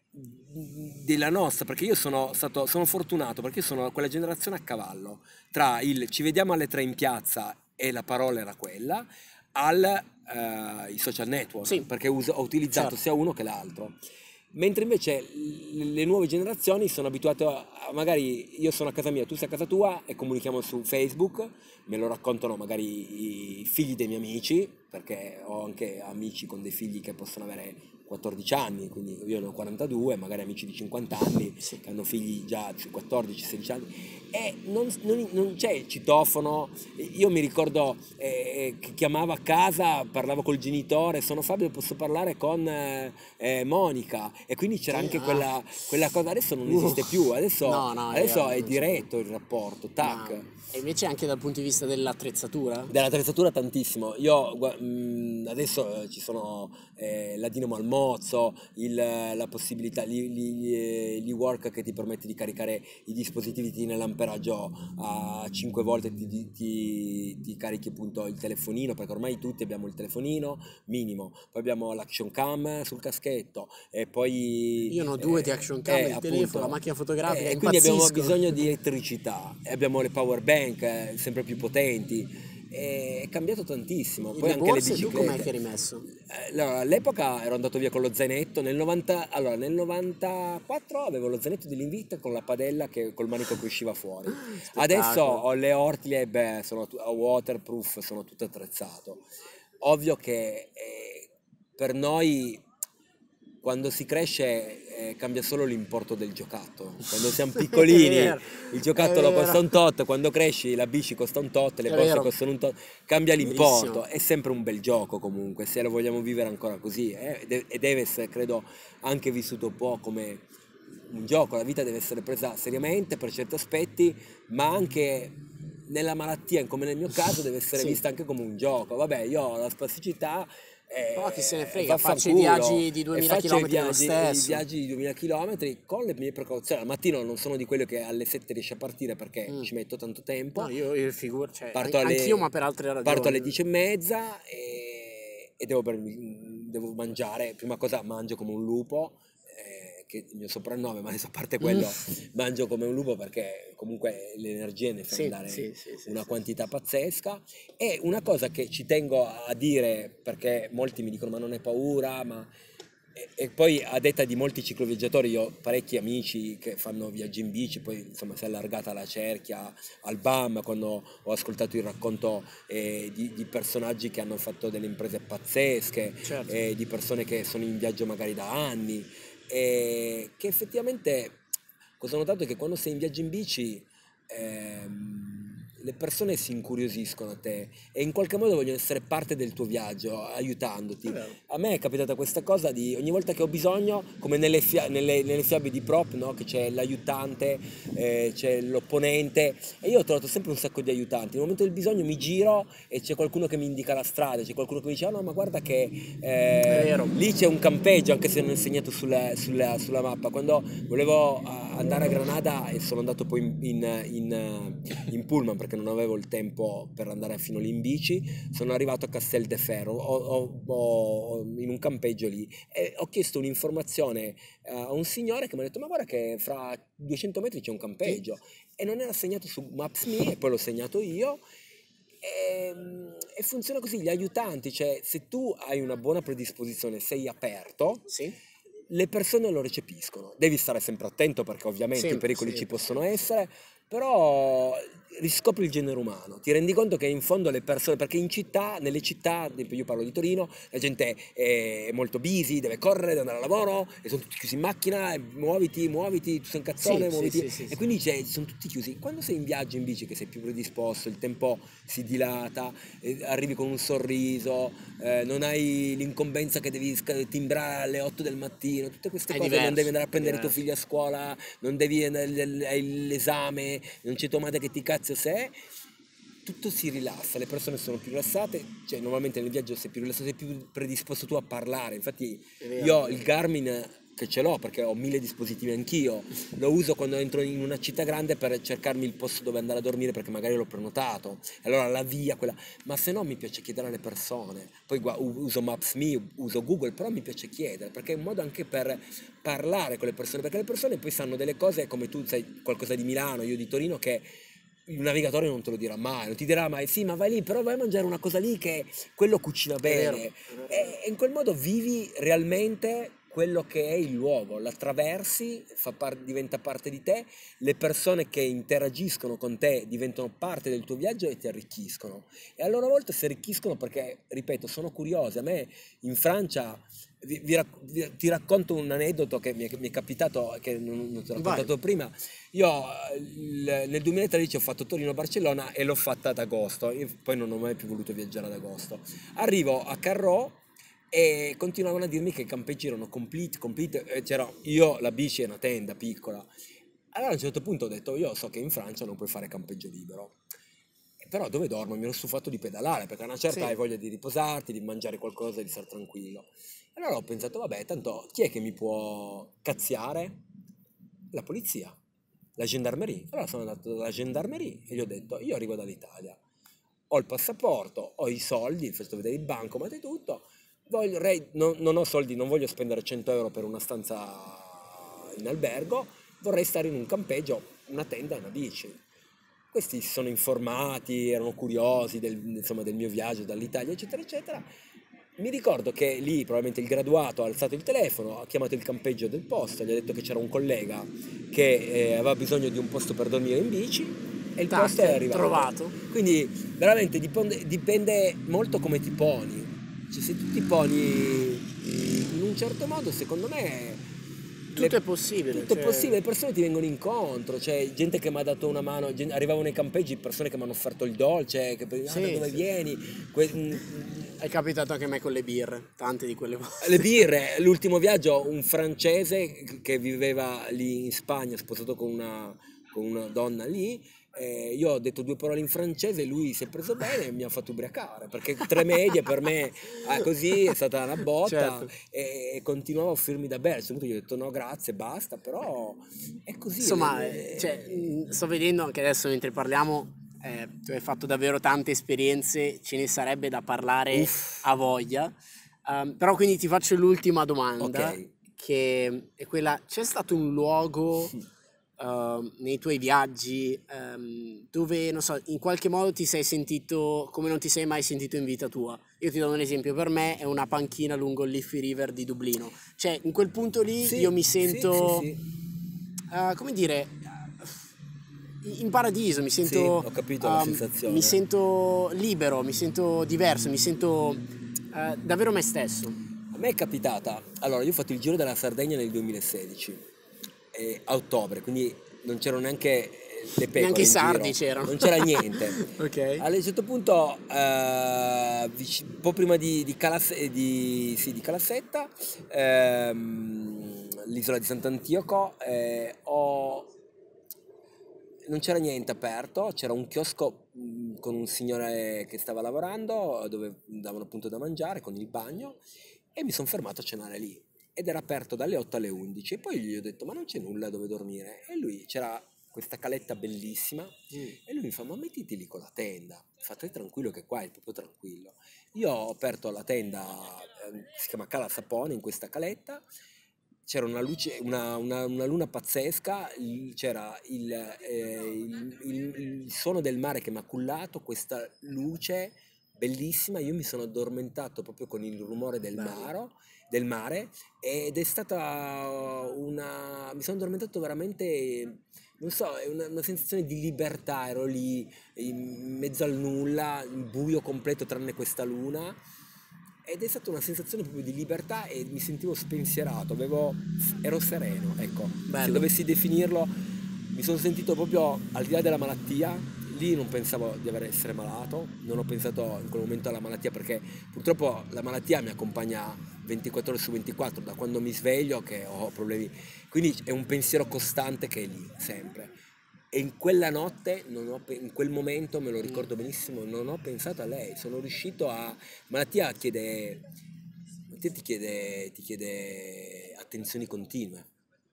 della nostra, perché io sono stato sono fortunato perché io sono quella generazione a cavallo tra il ci vediamo alle tre in piazza e la parola era quella al eh, i social network, Sì, perché uso- ho utilizzato certo. sia uno che l'altro. Mentre invece l- le nuove generazioni sono abituate a, a- magari io sono a casa mia, tu sei a casa tua e comunichiamo su Facebook, me lo raccontano magari i figli dei miei amici, perché ho anche amici con dei figli che possono avere quattordici anni, quindi io ne ho quarantadue, magari amici di cinquanta anni Sì. che hanno figli già di quattordici sedici anni e non, non- non c'è il citofono. Io mi ricordo eh, che chiamavo a casa, parlavo col genitore, sono Fabio, posso parlare con eh, eh, Monica, e quindi c'era Sì, anche ah. quella, quella cosa, adesso non Uh, esiste più, adesso, no, no, io adesso è non c'è più. diretto il rapporto, Ma tac. e invece anche dal punto di vista dell'attrezzatura? Dell'attrezzatura tantissimo, io gua- mh, adesso eh, ci sono eh, la Dinamo al Mozzo, il- la possibilità, l'e- l'e- l'e-work che ti permette di caricare i dispositivi ti nell'amperaggio a cinque volte ti, ti- ti- ti carichi appunto il telefonino, perché ormai tutti abbiamo il telefonino minimo, poi abbiamo l'action cam sul caschetto e poi Io ne ho due di eh, action cam, eh, il telefono, la appunto macchina fotografica, eh, e quindi abbiamo impazzisco. bisogno di elettricità, e abbiamo le power bank eh, sempre più potenti, e è cambiato tantissimo, E poi le anche le borse tu com'è biciclette. che hai rimesso? Eh, allora, all'epoca ero andato via con lo zainetto, nel novanta, allora, nel novantaquattro avevo lo zainetto dell'Invita con la padella che, col manico che usciva fuori. Adesso Spettacolo. ho le Ortlieb, eh, sono tu- waterproof, sono tutto attrezzato. Ovvio che eh, per noi quando si cresce eh, cambia solo l'importo del giocattolo. Quando siamo È piccolini vero, il è giocattolo costa vero, un tot, quando cresci la bici costa un tot, le è borse vero, costano un tot, cambia verissimo. l'importo. È sempre un bel gioco comunque, se lo vogliamo vivere ancora così. eh, de- E deve essere, credo, anche vissuto un po' come un gioco. La vita deve essere presa seriamente per certi aspetti, ma anche nella malattia, come nel mio caso, deve essere Sì, vista anche come un gioco. Vabbè, io ho la spasticità, però chi se ne eh, frega, faccio i vaffanculo, viaggi di e duemila faccio i km lo viaggi, i stesso. viaggi di duemila chilometri con le mie precauzioni. Al mattino non sono di quello che alle sette riesce a partire perché Mm. ci metto tanto No, tempo, io, io figuro, cioè, an- parto anch'io ma alle, per altre parto alle ragioni. dieci e mezza e, e devo, bermi- devo mangiare, prima cosa mangio come un lupo, eh, che è il mio soprannome, ma adesso a parte Mm. quello mangio come un lupo perché comunque l'energia ne fa Sì, andare sì, sì, sì, una sì, sì. quantità pazzesca. E una cosa che ci tengo a dire, perché molti mi dicono ma non hai paura, ma... E, e poi a detta di molti cicloviaggiatori, io ho parecchi amici che fanno viaggi in bici, poi insomma si è allargata la cerchia al B A M quando ho ascoltato il racconto eh, di, di personaggi che hanno fatto delle imprese pazzesche, Certo. eh, di persone che sono in viaggio magari da anni, e che effettivamente cosa ho notato è che quando sei in viaggio in bici ehm, le persone si incuriosiscono a te e in qualche modo vogliono essere parte del tuo viaggio, aiutandoti. A me è capitata questa cosa di ogni volta che ho bisogno, come nelle, fia- nelle, nelle fiabe di prop, no? Che c'è l'aiutante, eh, c'è l'opponente, e io ho trovato sempre un sacco di aiutanti. Nel momento del bisogno mi giro e c'è qualcuno che mi indica la strada, c'è qualcuno che mi dice: "Ah no, ma guarda che È eh, vero. lì c'è un campeggio", anche se non è segnato sulla, sulla- sulla mappa. Quando volevo ah, andare a Granada e sono andato poi in, in- in, eh, in pullman perché non avevo il tempo per andare fino lì in bici, sono arrivato a Casteldeferro, ho, ho- ho- in un campeggio lì, e ho chiesto un'informazione eh, a un signore che mi ha detto: "Ma guarda che fra duecento metri c'è un Sì. campeggio", e non era segnato su Maps.me, e poi l'ho segnato io. E, e funziona così, gli aiutanti, cioè se tu hai una buona predisposizione, sei aperto, Sì? le persone lo recepiscono. Devi stare sempre attento perché ovviamente i Sempre, pericoli ci sempre, possono sempre. essere, però riscopri il genere umano, ti rendi conto che in fondo le persone, perché in città, nelle città, ad esempio io parlo di Torino, la gente è molto busy, deve correre, deve andare al lavoro e sono tutti chiusi in macchina, e muoviti, muoviti, tu sei un Sì, cazzone, sì, muoviti, sì, sì, e sì. quindi c'è- sono tutti chiusi. Quando sei in viaggio in bici, che sei più predisposto, il tempo si dilata, eh, arrivi con un sorriso, eh, non hai l'incombenza che devi sca- timbrare alle otto del mattino, tutte queste È cose, non devi diverso, andare a è prendere tuo diverso. figlio a scuola, non devi hai l'esame, non c'è tua madre che ti cazzo se, tutto si rilassa, le persone sono più rilassate, cioè normalmente nel viaggio sei più rilassato, sei più predisposto tu a parlare. Infatti È vero, è io il vero. Garmin, che ce l'ho perché ho mille dispositivi anch'io, lo uso quando entro in una città grande per cercarmi il posto dove andare a dormire perché magari l'ho prenotato, allora la via quella, ma se no mi piace chiedere alle persone. Poi gua- u- uso Maps.me, uso Google, però mi piace chiedere perché è un modo anche per parlare con le persone, perché le persone poi sanno delle cose, come tu sai qualcosa di Milano, io di Torino, che il navigatore non te lo dirà mai, non ti dirà mai: "Sì, ma vai lì, però vai a mangiare una cosa lì che quello cucina È vero, bene", è vero, è vero. e, e in quel modo vivi realmente quello che è il luogo, l'attraversi, fa par- diventa parte di te, le persone che interagiscono con te diventano parte del tuo viaggio e ti arricchiscono. E a loro volta si arricchiscono perché, ripeto, sono curiosi. A me in Francia, vi- vi rac- vi- ti racconto un aneddoto che mi è, mi è capitato, che non, non ti ho Vai. raccontato prima. Io eh, il- nel duemilatredici ho fatto Torino-Barcellona e l'ho fatta ad agosto, io poi non ho mai più voluto viaggiare ad agosto. Arrivo a Carrò e continuavano a dirmi che i campeggi erano complete, complete, e c'era io, la bici e una tenda piccola. Allora a un certo punto ho detto: "Io so che in Francia non puoi fare campeggio libero, però dove dormo?" Mi ero stufato di pedalare perché a una certa hai Sì. voglia di riposarti, di mangiare qualcosa e di stare tranquillo. Allora ho pensato: vabbè, tanto chi è che mi può cazziare? La polizia, la gendarmerie. Allora sono andato dalla gendarmerie e gli ho detto: "Io arrivo dall'Italia, ho il passaporto, ho i soldi, vi faccio vedere il bancomat e tutto, voglio- re- non, non ho soldi, non voglio spendere cento euro per una stanza in albergo, vorrei stare in un campeggio, una tenda e una bici". Questi si sono informati, erano curiosi del, insomma, del mio viaggio dall'Italia, eccetera, eccetera. Mi ricordo che lì probabilmente il graduato ha alzato il telefono, ha chiamato il campeggio del posto, gli ha detto che c'era un collega che eh, aveva bisogno di un posto per dormire in bici, e il posto è Tac, arrivato. trovato. Quindi veramente dipende, dipende molto come ti poni. Cioè, se tu ti poni in un certo modo, secondo me Tutto è le- possibile, tutto è cioè. possibile, le persone ti vengono incontro, c'è gente che mi ha dato una mano, gen- arrivavano nei campeggi persone che mi hanno offerto il dolce, che ah, da Sì, dove sì. vieni? Que- mm, mm, È capitato anche a me con le birre, tante di quelle le volte. birre, l'ultimo viaggio, un francese che viveva lì in Spagna, sposato con una, con una donna lì, eh, io ho detto due parole in francese, lui si è preso bene e mi ha fatto ubriacare, perché tre medie per me ah, così è stata una botta, Certo. e, e continuava a offrirmi da bere. A un certo punto gli ho detto: "No grazie, basta", però è così. le- Insomma, eh, cioè, le- mh, sto vedendo anche adesso mentre parliamo, eh, tu hai fatto davvero tante esperienze, ce ne sarebbe da parlare Uff, a voglia. Um, però quindi ti faccio l'ultima ok. domanda, che è quella: c'è stato un luogo uh, nei tuoi viaggi um, dove, non so, in qualche modo ti sei sentito come non ti sei mai sentito in vita tua? Io ti do un esempio: per me è una panchina lungo il Liffey River di Dublino. Cioè, in quel punto lì io Sì, mi sì, sì, sento, sì, eh, come dire, in paradiso, mi sì, sento, ho capito la um, mi sensazione. sento libero, mi sento diverso, mi sento eh, davvero me stesso. A me è capitata, allora io ho fatto il Giro della Sardegna nel duemilasedici, eh, a ottobre, quindi non c'ero neanche, le pecore Neanche i in sardi giro, c'erano. non c'era niente. Ok. A un certo punto, eh, vic- un po' prima di, di, Calasse- di, sì, di Calassetta, ehm, l'isola di Sant'Antioco, eh, ho- non c'era niente aperto, c'era un chiosco mh, con un signore che stava lavorando, dove davano appunto da mangiare con il bagno, e mi sono fermato a cenare lì. Ed era aperto dalle otto alle undici, e poi gli ho detto: ma non c'è nulla dove dormire? E lui, c'era questa caletta bellissima, Mm. e lui mi fa: ma mettiti lì con la tenda, fate tranquillo che qua è proprio tranquillo. Io ho aperto la tenda, eh, si chiama Cala Sapone, in questa caletta, c'era una luce, una, una- una luna pazzesca, il- c'era il, eh, il- il- il suono del mare che mi ha cullato, questa luce bellissima. Io mi sono addormentato proprio con il rumore del Bello. mare, del mare, ed è stata una... mi sono addormentato veramente, non so, è una, una sensazione di libertà. Ero lì in mezzo al nulla, in buio completo tranne questa luna, ed è stata una sensazione proprio di libertà, e mi sentivo spensierato, avevo, ero sereno, ecco. Se Bello. dovessi definirlo, mi sono sentito proprio al di là della malattia. Lì non pensavo di avere- essere malato, non ho pensato in quel momento alla malattia, perché purtroppo la malattia mi accompagna ventiquattro ore su ventiquattro, da quando mi sveglio che ho problemi, quindi è un pensiero costante che è lì, sempre. E in quella notte, non ho pe- in quel momento, me lo Mm. ricordo benissimo, non ho pensato a lei, sono riuscito a... Malattia chiede, malattia ti chiede, ti chiede attenzioni continue,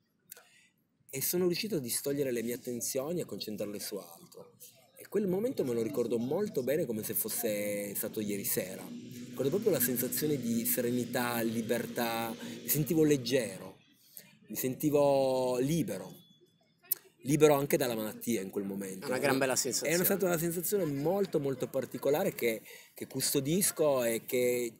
e sono riuscito a distogliere le mie attenzioni e a concentrarle su altro. E quel momento me lo ricordo molto bene, come se fosse stato ieri sera. Ricordo proprio la sensazione di serenità, libertà, mi sentivo leggero, mi sentivo libero, libero anche dalla malattia in quel È momento. una È gran una, bella è una sensazione. stata una sensazione molto molto particolare che, che custodisco e che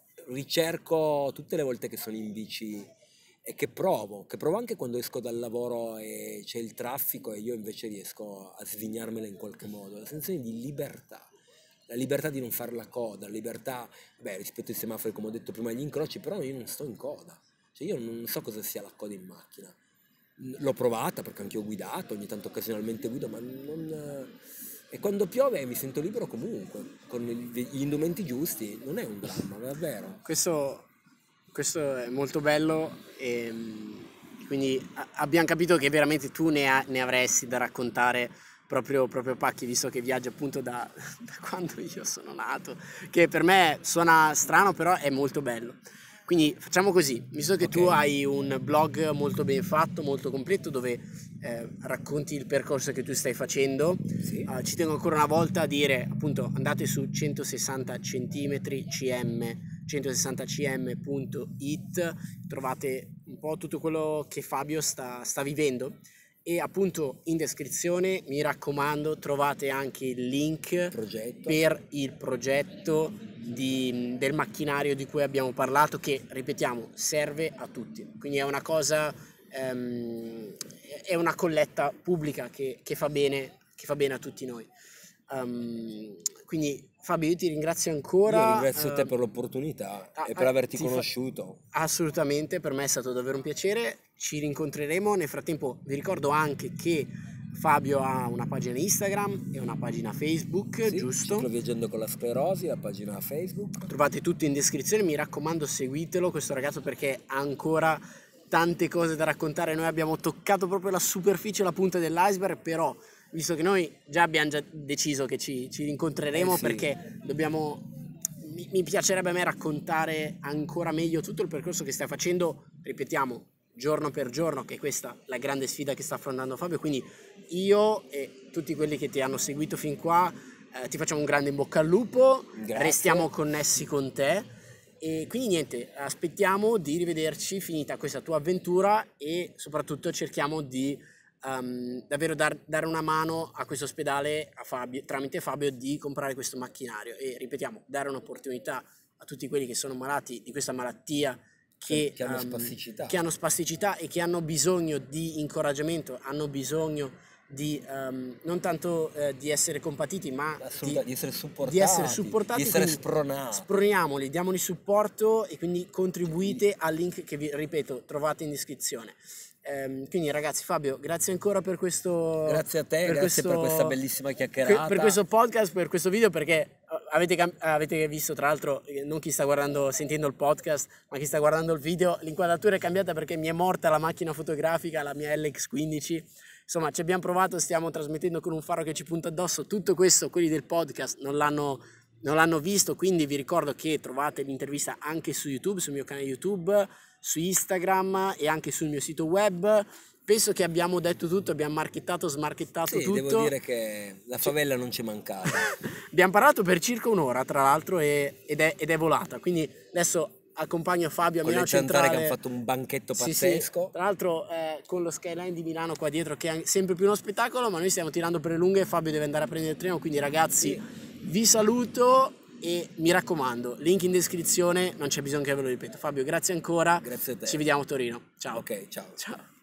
ricerco tutte le volte che sono in bici, e che provo, che provo anche quando esco dal lavoro e c'è il traffico e io invece riesco a svignarmela in qualche modo. La sensazione di libertà, la libertà di non fare la coda, la libertà, beh, rispetto ai semafori, come ho detto prima, agli incroci, però io non sto in coda, cioè io non so cosa sia la coda in macchina. L'ho provata perché anche io ho guidato, ogni tanto occasionalmente guido, ma non... E quando piove mi sento libero comunque, con gli indumenti giusti, non è un dramma, davvero. Questo, questo è molto bello e mm, quindi a- abbiamo capito che veramente tu ne, ha- ne avresti da raccontare proprio, proprio pacchi, visto che viaggi appunto da, da quando io sono nato, che per me suona strano, però è molto bello. Quindi facciamo così, visto che tu Ok. hai un blog molto ben fatto, molto completo, dove eh, racconti il percorso che tu stai facendo, Sì. eh, ci tengo ancora una volta a dire, appunto, andate su centosessanta centimetri cm, centosessanta c m punto it, trovate un po' tutto quello che Fabio sta, sta vivendo, e appunto in descrizione, mi raccomando, trovate anche il link Progetto. per il progetto di- del macchinario di cui abbiamo parlato, che ripetiamo serve a tutti, quindi è una cosa, ehm, è una colletta pubblica che, che fa bene, che fa bene a tutti noi. Um, quindi Fabio, io ti ringrazio Io ancora. ringrazio te eh, per l'opportunità ah, e per ah, averti ti fa- conosciuto. Assolutamente, per me è stato davvero un piacere. Ci rincontreremo. Nel frattempo, vi ricordo anche che Fabio ha una pagina Instagram e una pagina Facebook, Sì, giusto? Cicloviaggiando con la sclerosi, la pagina Facebook. Trovate tutto in descrizione. Mi raccomando, seguitelo questo ragazzo, perché ha ancora tante cose da raccontare. Noi abbiamo toccato proprio la superficie, la punta dell'iceberg, però visto che noi già abbiamo già deciso che ci, ci Eh rincontreremo, sì, perché dobbiamo mi, mi piacerebbe a me raccontare ancora meglio tutto il percorso che stai facendo, ripetiamo, giorno per giorno, che è questa la grande sfida che sta affrontando Fabio. Quindi io e tutti quelli che ti hanno seguito fin qua, eh, ti facciamo un grande in bocca al lupo, grazie. restiamo connessi con te. E quindi niente, aspettiamo di rivederci finita questa tua avventura, e soprattutto cerchiamo di um, davvero dar, dare una mano a questo ospedale, a Fabio, tramite Fabio, di comprare questo macchinario, e ripetiamo, dare un'opportunità a tutti quelli che sono malati di questa malattia, che, Che hanno um, spasticità. che hanno spasticità e che hanno bisogno di incoraggiamento, hanno bisogno di um, non tanto uh, di essere compatiti, ma di, di essere supportati, di essere, supportati, di essere spronati. Sproniamoli, diamoli supporto e quindi contribuite al link che vi ripeto trovate in descrizione. Um, quindi ragazzi, Fabio, grazie ancora per questo, grazie a te, per grazie questo, per questa bellissima chiacchierata, per questo podcast, per questo video, perché avete, avete visto, tra l'altro, non chi sta guardando, sentendo il podcast, ma chi sta guardando il video, l'inquadratura è cambiata perché mi è morta la macchina fotografica, la mia L X quindici. Insomma, ci abbiamo provato, stiamo trasmettendo con un faro che ci punta addosso. Tutto questo, quelli del podcast non l'hanno, non l'hanno visto, quindi vi ricordo che trovate l'intervista anche su YouTube, sul mio canale YouTube, su Instagram e anche sul mio sito web. Penso che abbiamo detto tutto, abbiamo marchettato, smarchettato sì, tutto. Devo dire che la favela non ci mancava. Abbiamo parlato per circa un'ora, tra l'altro, e, ed, è, ed è volata. Quindi adesso accompagno Fabio a con Milano le Centrale Centrale, che hanno fatto un banchetto sì, pazzesco. Sì. Tra l'altro eh, con lo skyline di Milano qua dietro, che è sempre più uno spettacolo, ma noi stiamo tirando per le lunghe e Fabio deve andare a prendere il treno. Quindi ragazzi, sì, vi saluto e mi raccomando, link in descrizione, non c'è bisogno che ve lo ripeto. Fabio, grazie ancora. Grazie a te. Ci vediamo a Torino. Ciao. Ok, ciao. Ciao.